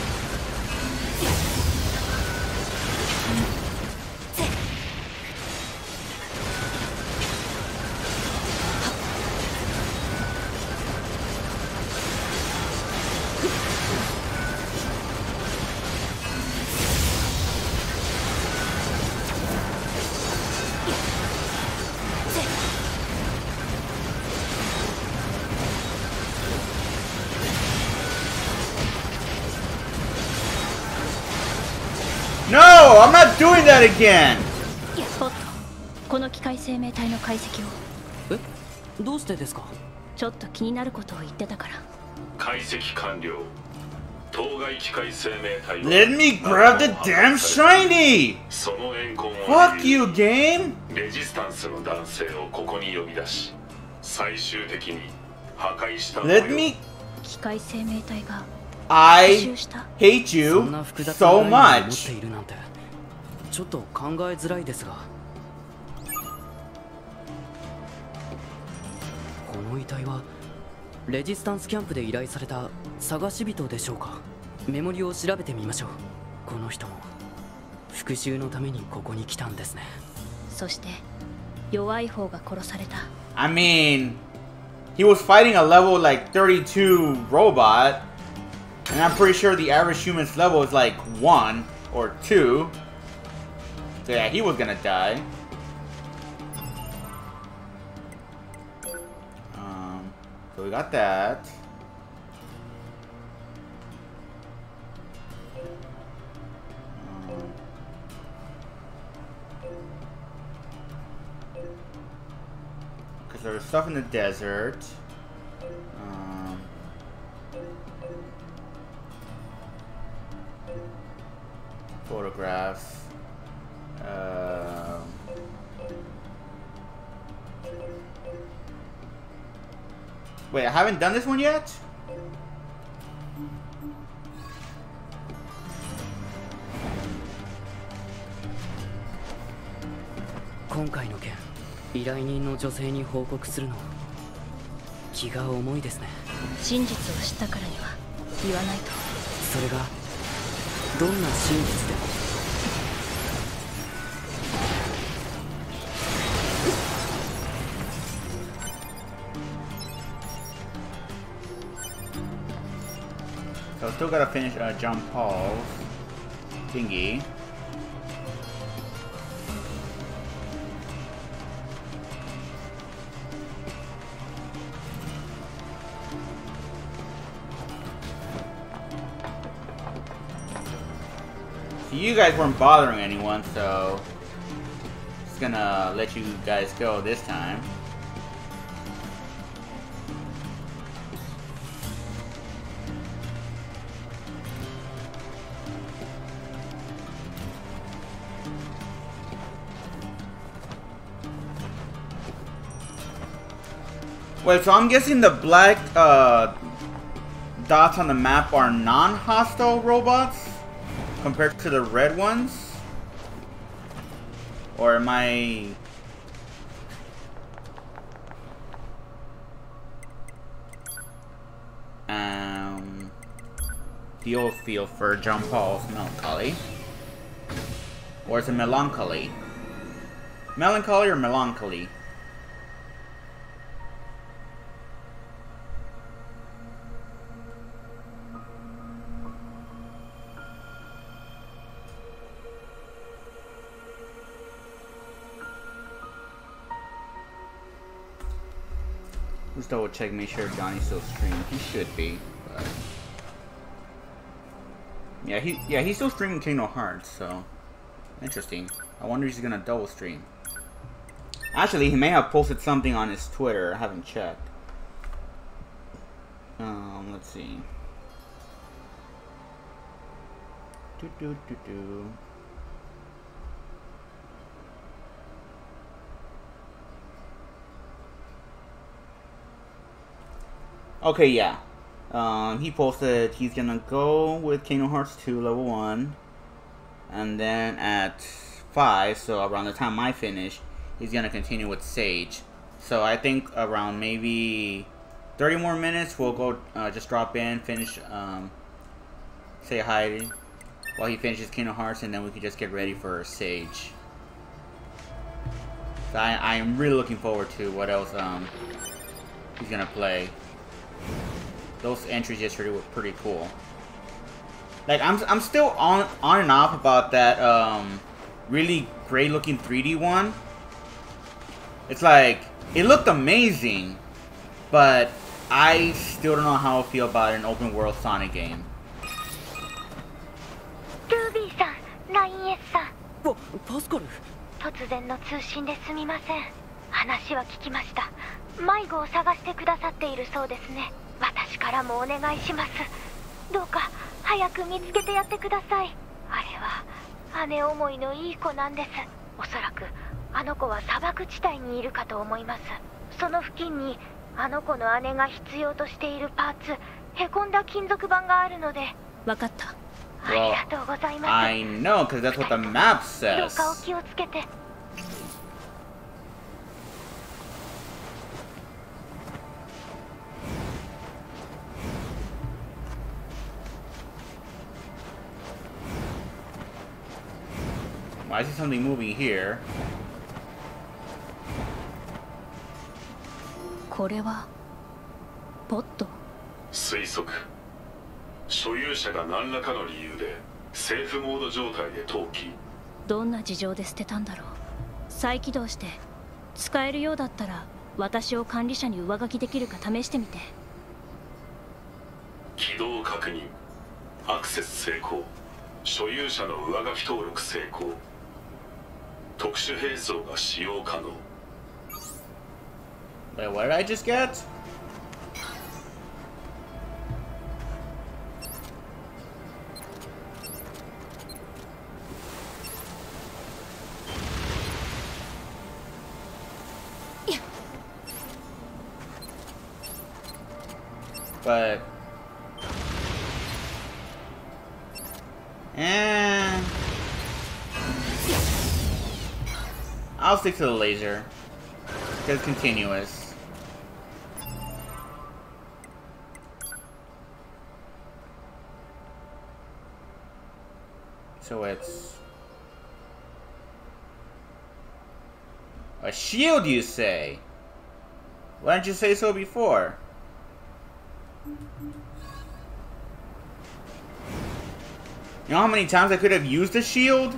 No, I'm not doing that again. おっと、この機械生命体の解析を。 え、どうしてですか？ ちょっと気になることを言ってたから。 解析完了。当該機械生命体。 Let me grab the damn shiny. その怨恨を。 Fuck you, game. レジスタンスの男性をここに呼び出し、最終的に破壊した。 Let me. 機械生命体が。 I hate you so much. ちょっと考えづらいですが、この遺体はレジスタンスキャンプで依頼された探し人でしょうか。メモリを調べてみましょう。この人も復讐のためにここに来たんですね。 そして弱い方が殺された。 I mean, he was fighting a level like thirty-two robot. And I'm pretty sure the average human's level is like one or two. So yeah, he was gonna die. So we got that. Because um, there's stuff in the desert. Um, photographs. Um, wait, I haven't done this one yet? Todayの件、依頼人の女性に報告するの気が重いですね。 真実を知ったからには言わないと。 それがどんな真実でも。 So still gotta finish uh, John Paul's thingy. So you guys weren't bothering anyone, so just gonna let you guys go this time. Wait, so I'm guessing the black uh, dots on the map are non-hostile robots compared to the red ones? Or am I... Um... The old feel for John Paul's melancholy. Or is it melancholy? Melancholy or melancholy? Let's double check, make sure Johnny's still streaming. He should be, but yeah, he yeah he's still streaming Kingdom Hearts. So interesting. I wonder if he's gonna double stream. Actually, he may have posted something on his Twitter. I haven't checked. Um, let's see. Do do do do. Okay, yeah. Um, he posted he's gonna go with Kingdom Hearts two level one, and then at five, so around the time I finish, he's gonna continue with Sage. So I think around maybe thirty more minutes, we'll go uh, just drop in, finish, um, say hi while he finishes Kingdom Hearts, and then we can just get ready for Sage. So I I am really looking forward to what else um he's gonna play. Those entries yesterday were pretty cool. Like I'm, I'm still on, on and off about that um, really great looking three D one. It's like it looked amazing, but I still don't know how I feel about an open world Sonic game. Ruby-san,ナインエス さん。 お、パスカル。 突然の通信ですみません。話は聞きました。迷子を探してくださっているそうですね。私からもお願いします。どうか早く見つけてやってください。あれは姉思いのいい子なんです。おそらくあの子は砂漠地帯にいるかと思います。その付近にあの子の姉が必要としているパーツ、へこんだ金属板があるので。 わかった。 ありがとうございます。 I know, because that's what the map says. どうかお気をつけて。 Why is there something moving here? これはポット。 推測。所有者が何らかの理由でセーフモード状態で投棄。 どんな事情で捨てたんだろう。再起動して使えるようだったら私を管理者に上書きできるか試してみて。 起動確認。アクセス成功。所有者の上書き登録成功。特殊兵装が使用可能。 Wait, what did I just get? But and I'll stick to the laser because it's continuous. So it's a shield, you say? Why didn't you say so before? You know how many times I could have used a shield?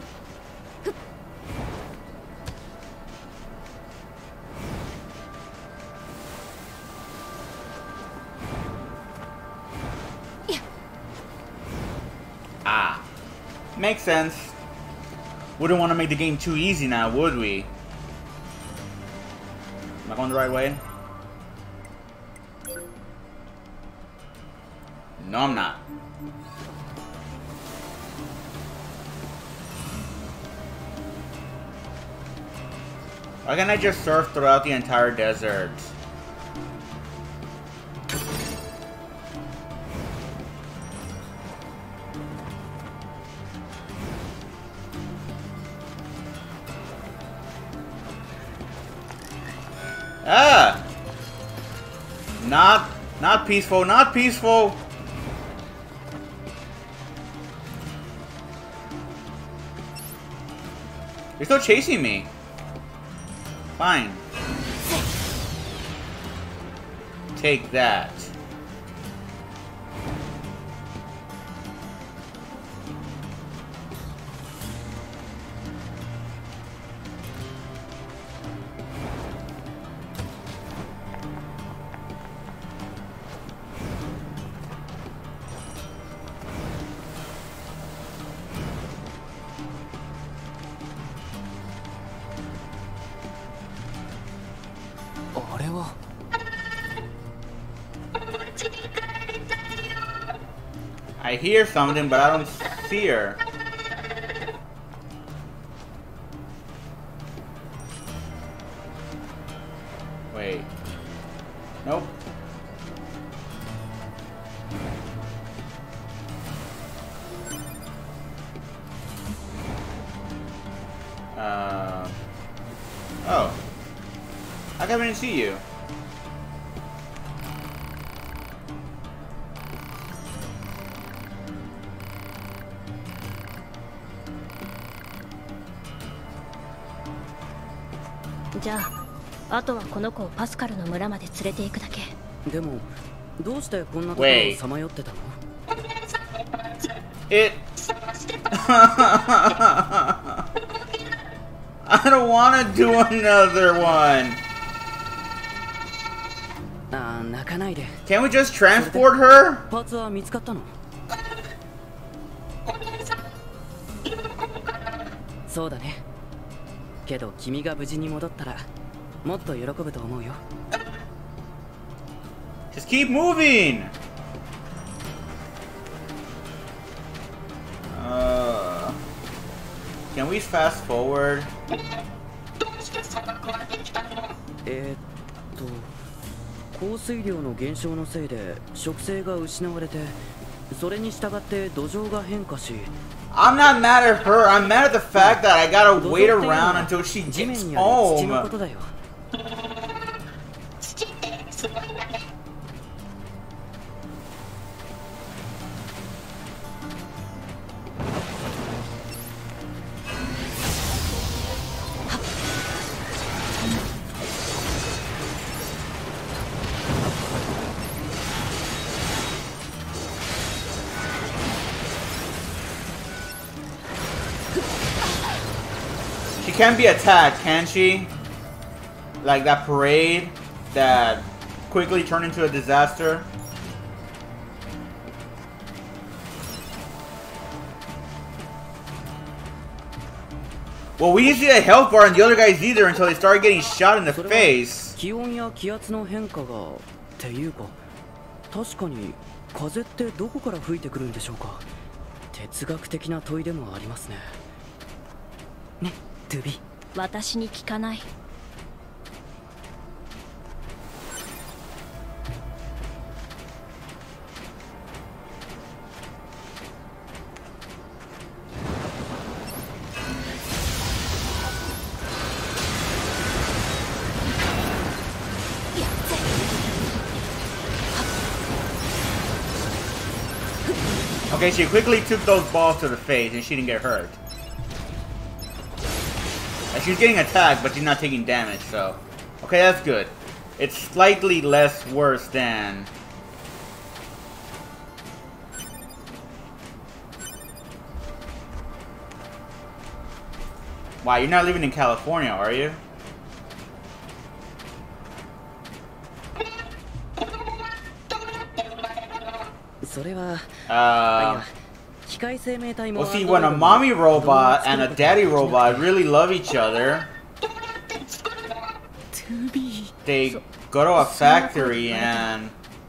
Ah. Makes sense. Wouldn't want to make the game too easy now, would we? Am I going the right way? No, I'm not. Why can't I just surf throughout the entire desert? Ah! Not, not peaceful, not peaceful! You're still chasing me. Fine. Take that. I hear something, but I don't see her. Wait. Nope. Uh. Oh. How come I didn't see you? Wait. It. I don't want to do another one. Can't we just transport her? そうだね。けど君が無事に戻ったらもっと喜ぶと思うよ。 Just keep moving. Uh, can we fast forward? えっと降水量の減少のせいで植生が失われて、それに従って土壌が変化し。 I'm not mad at her. I'm mad at the fact that I gotta wait around until she gets home. She can be attacked, can she? Like that parade? that quickly turned into a disaster. Well, we didn't see a health bar and the other guys either until they started getting shot in the face. 気温や気圧の変化がっていうか、確かに風ってどこから吹いてくるんでしょうか。哲学的な問いでもありますね。ね、トゥビ。 私に聞かない。 Okay, she quickly took those balls to the face and she didn't get hurt. Like, she's getting attacked, but she's not taking damage, so... Okay, that's good. It's slightly less worse than... Wow, you're not living in California, are you? Uh, well, see, when a mommy robot and a daddy robot really love each other, they go to a factory and...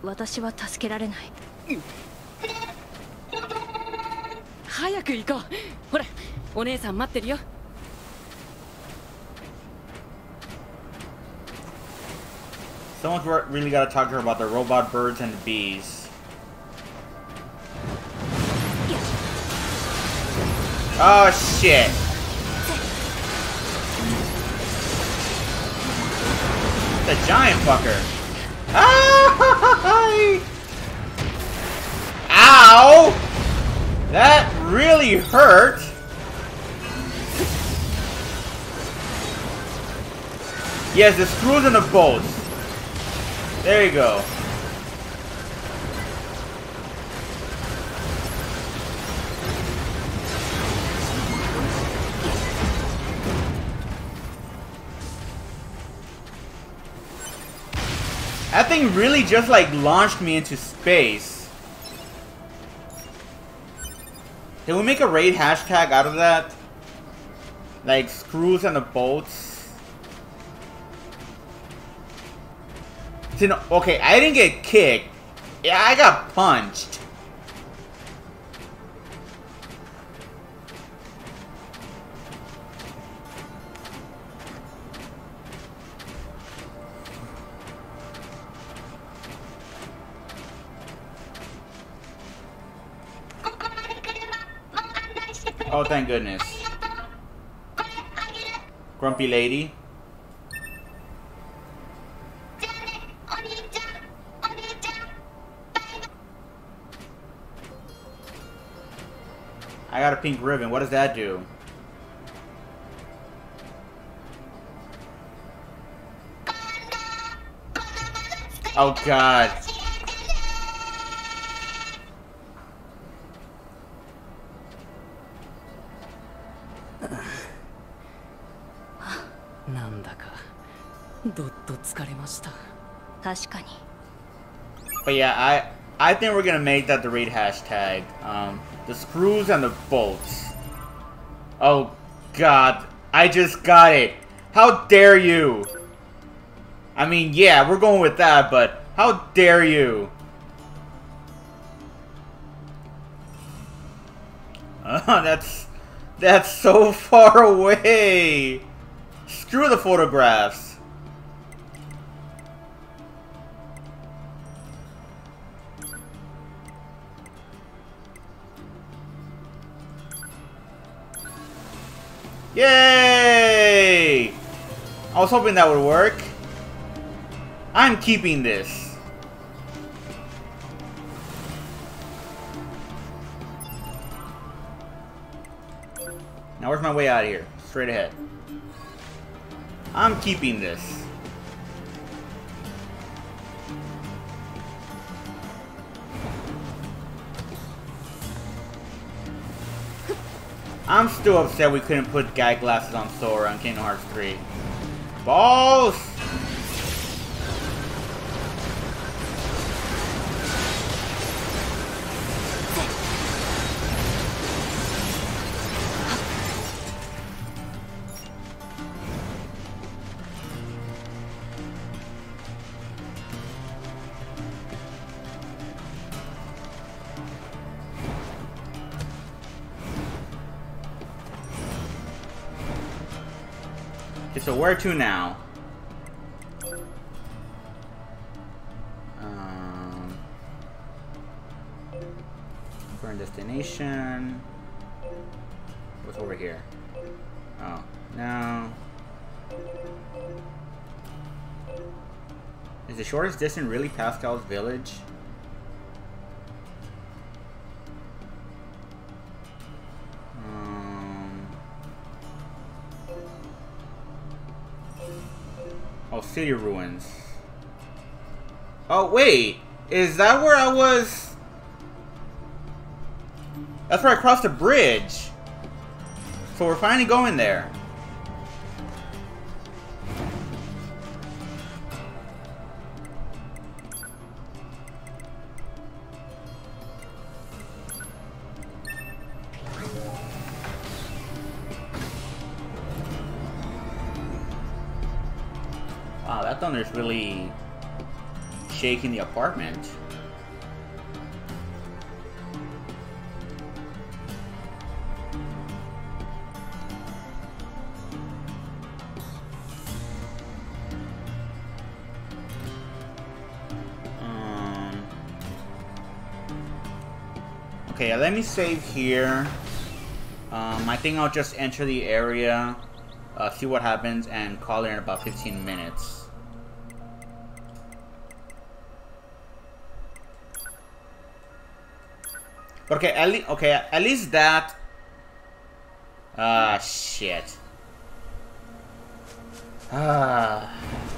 Someone's really got to talk to her about the robot birds and the bees. Oh shit! The giant fucker! Ah! Ow! That really hurt! Yes, the screws and the bolts. There you go. That thing really just like launched me into space. Can we make a raid hashtag out of that? Like screws and the bolts. Okay, I didn't get kicked. Yeah, I got punched. Oh, thank goodness. Grumpy lady. I got a pink ribbon. What does that do? Oh, God. But yeah, I I think we're gonna make that the raid hashtag. Um, the screws and the bolts. Oh God, I just got it. How dare you? I mean, yeah, we're going with that, but how dare you? Uh, that's that's so far away. Screw the photographs. Yay! I was hoping that would work. I'm keeping this. Now where's my way out of here? Straight ahead. I'm keeping this. I'm still upset we couldn't put guy glasses on Sora on Kingdom Hearts three. Balls! Okay, so where to now? Um, current destination. What's over here? Oh, no. Is the shortest distance really Pascal's village? Um, oh, city ruins. Oh, wait. Is that where I was? That's where I crossed the bridge. So we're finally going there. Wow, that thunder's really shaking the apartment. Um, okay, let me save here. Um, I think I'll just enter the area, uh, see what happens, and call it in about fifteen minutes. Okay, at least okay, at least that. Ah, shit. Ah.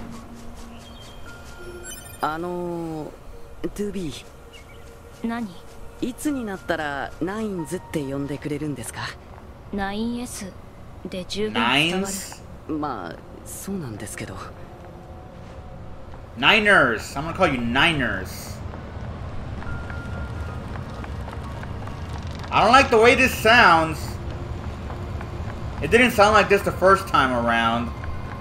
あのー、トゥービー。 何？ いつになったらナインズって呼んでくれるんですか？ ナインエス で十分伝わる。 まあ、そうなんですけど。 Niners! I'm gonna call you Niners. I don't like the way this sounds. It didn't sound like this the first time around.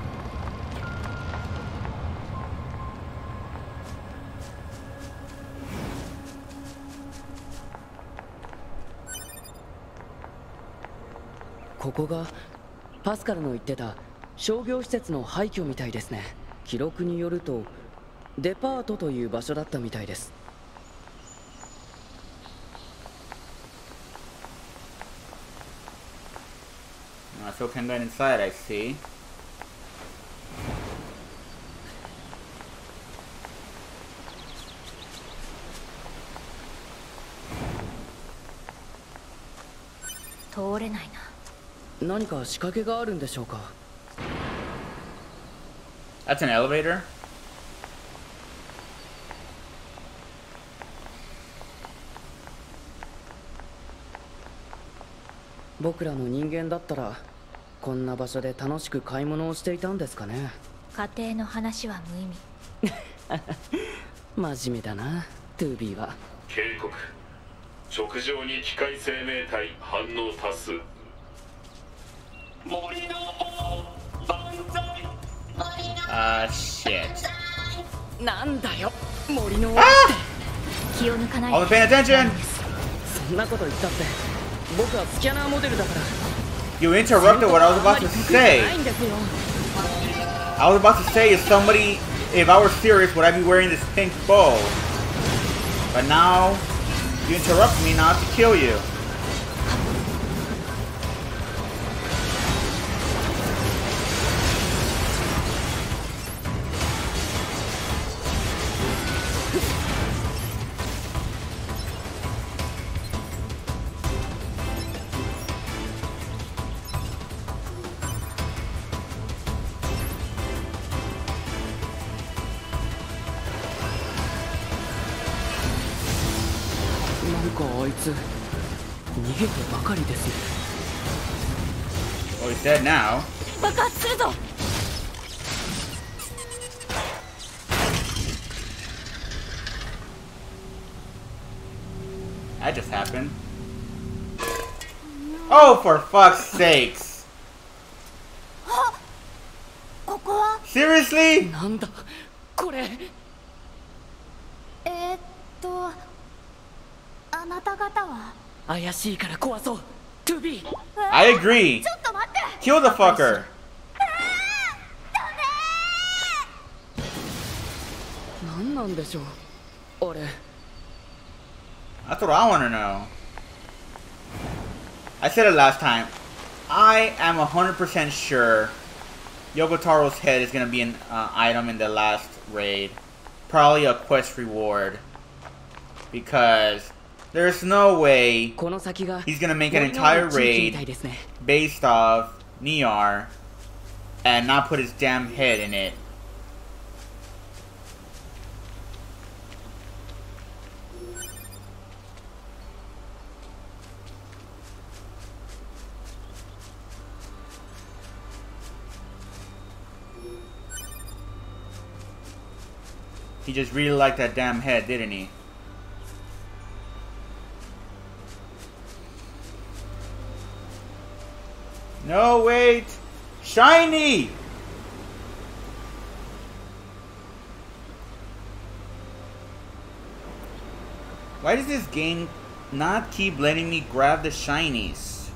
This is Pascalの言ってた商業施設の廃墟みたいですね。記録によるとデパートという場所だったみたいです。 I still can get inside, I see. That's an elevator? We 僕らの人間だったらこんな場所で楽しく買い物をしていたんですかね。 家庭の話は無意味。 真面目だな、トゥービーは。 警告。直上に機械生命体反応多数。森の万歳。 あー、shit。 なんだよ、森の。 気を抜かない。 All paying attention。 そんなこと言ったって、僕はスキャナーモデルだから。 You interrupted what I was about to say. I was about to say, if somebody, if I were serious, would I be wearing this pink bow? But now, you interrupt me not to kill you. Oh, he's dead now. That just happened. Oh, for fuck's sakes! Seriously? I agree. Kill the fucker. That's what I want to know. I said it last time. I am one hundred percent sure Yokotaro's head is going to be an uh, item in the last raid. Probably a quest reward. Because there's no way he's going to make an entire raid based off NieR and not put his damn head in it. He just really liked that damn head, didn't he? No, wait! Shiny! Why does this game not keep letting me grab the shinies?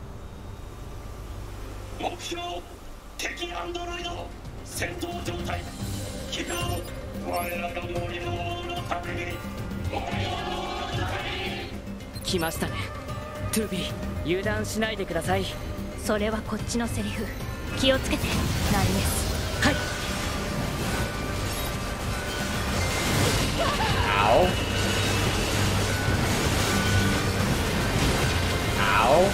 Kimashita ne. To be, 油断しないでください。 それはこっちのセリフ。気をつけて、ナイエス。はい。 Ow. Ow.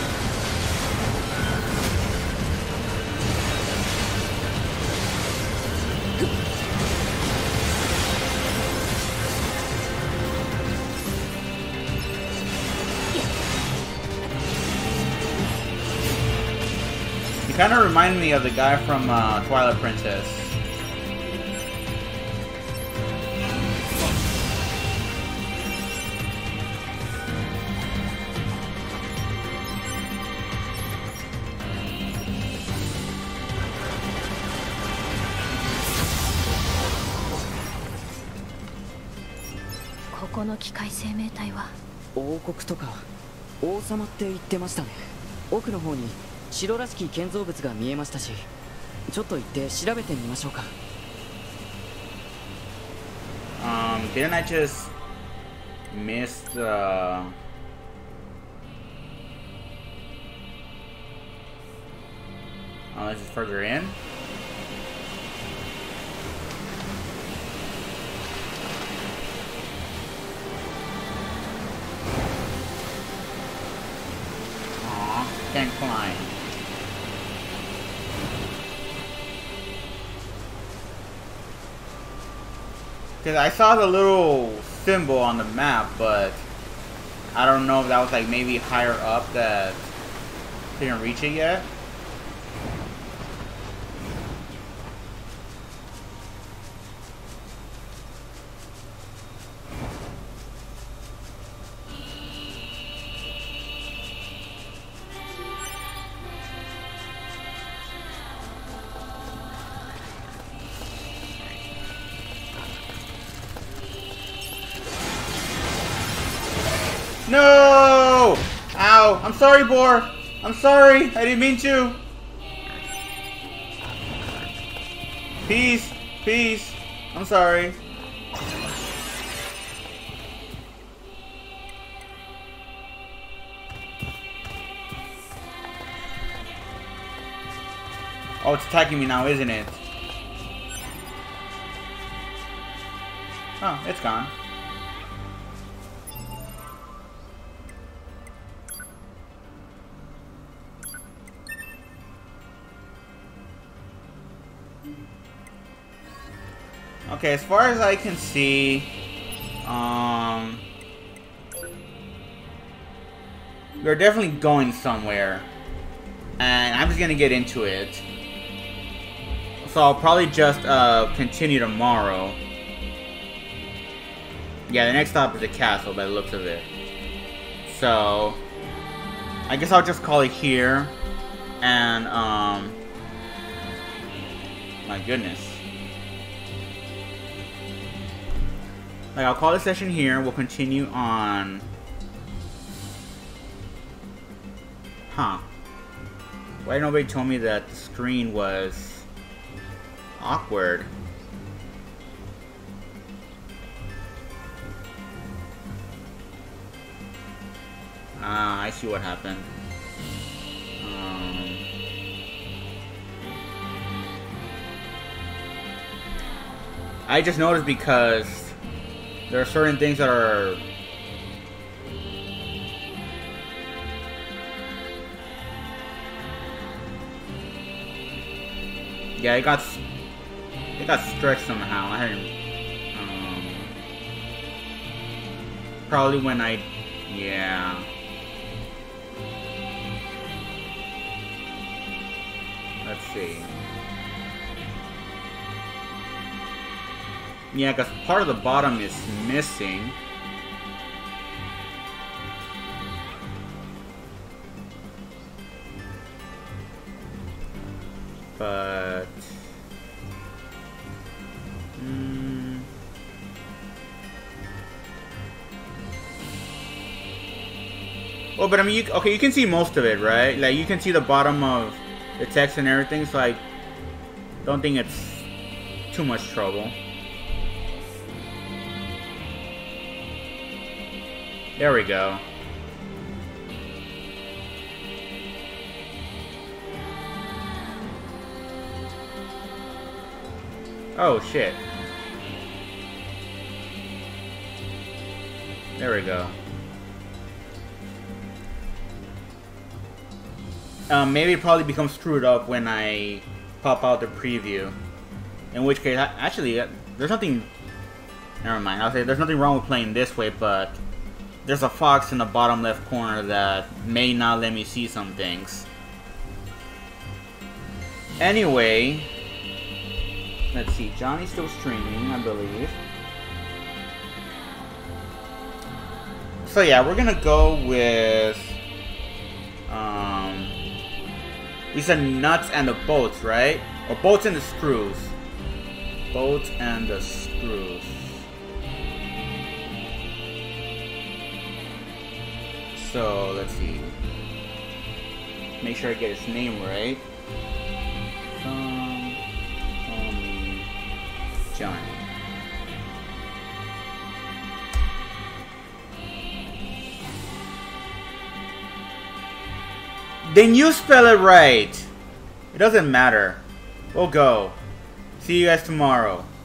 Kind of remind me of the guy from uh, Twilight Princess. This この機械生命体は王国とか王様って言ってましたね。奥の方に城らしき建造物が見えましたし、ちょっと行って調べてみましょうか。 Um, didn't I just miss the? Oh, this is further in. Aw, can't climb. Because I saw the little symbol on the map, but I don't know if that was like maybe higher up that didn't reach it yet. No! Ow! I'm sorry, Boar! I'm sorry! I didn't mean to! Peace! Peace! I'm sorry. Oh, it's attacking me now, isn't it? Oh, it's gone. Okay, as far as I can see, um, we're definitely going somewhere, and I'm just gonna get into it. So I'll probably just uh, continue tomorrow. Yeah, the next stop is the castle by the looks of it. So I guess I'll just call it here, and um, my goodness. Like, I'll call this session here. We'll continue on. Huh. Why nobody told me that the screen was awkward? Ah, I see what happened. Um, I just noticed because there are certain things that are... Yeah, it got it got stretched somehow. I hadn't, um, probably when I, yeah. Let's see. Yeah, because part of the bottom is missing. But... Mm, well, but I mean, you, okay, you can see most of it, right? Like, you can see the bottom of the text and everything, so I don't think it's too much trouble. There we go. Oh, shit. There we go. Um, maybe it probably becomes screwed up when I pop out the preview. In which case, actually, there's nothing... Never mind, I'll say there's nothing wrong with playing this way, but... There's a fox in the bottom left corner that may not let me see some things. Anyway... Let's see, Johnny's still streaming, I believe. So yeah, we're gonna go with... Um... You said nuts and the bolts, right? Or bolts and the screws. Bolts and the screws. So, let's see. Make sure I get his name right. Um, call me Johnny. Then you spell it right. It doesn't matter. We'll go. See you guys tomorrow.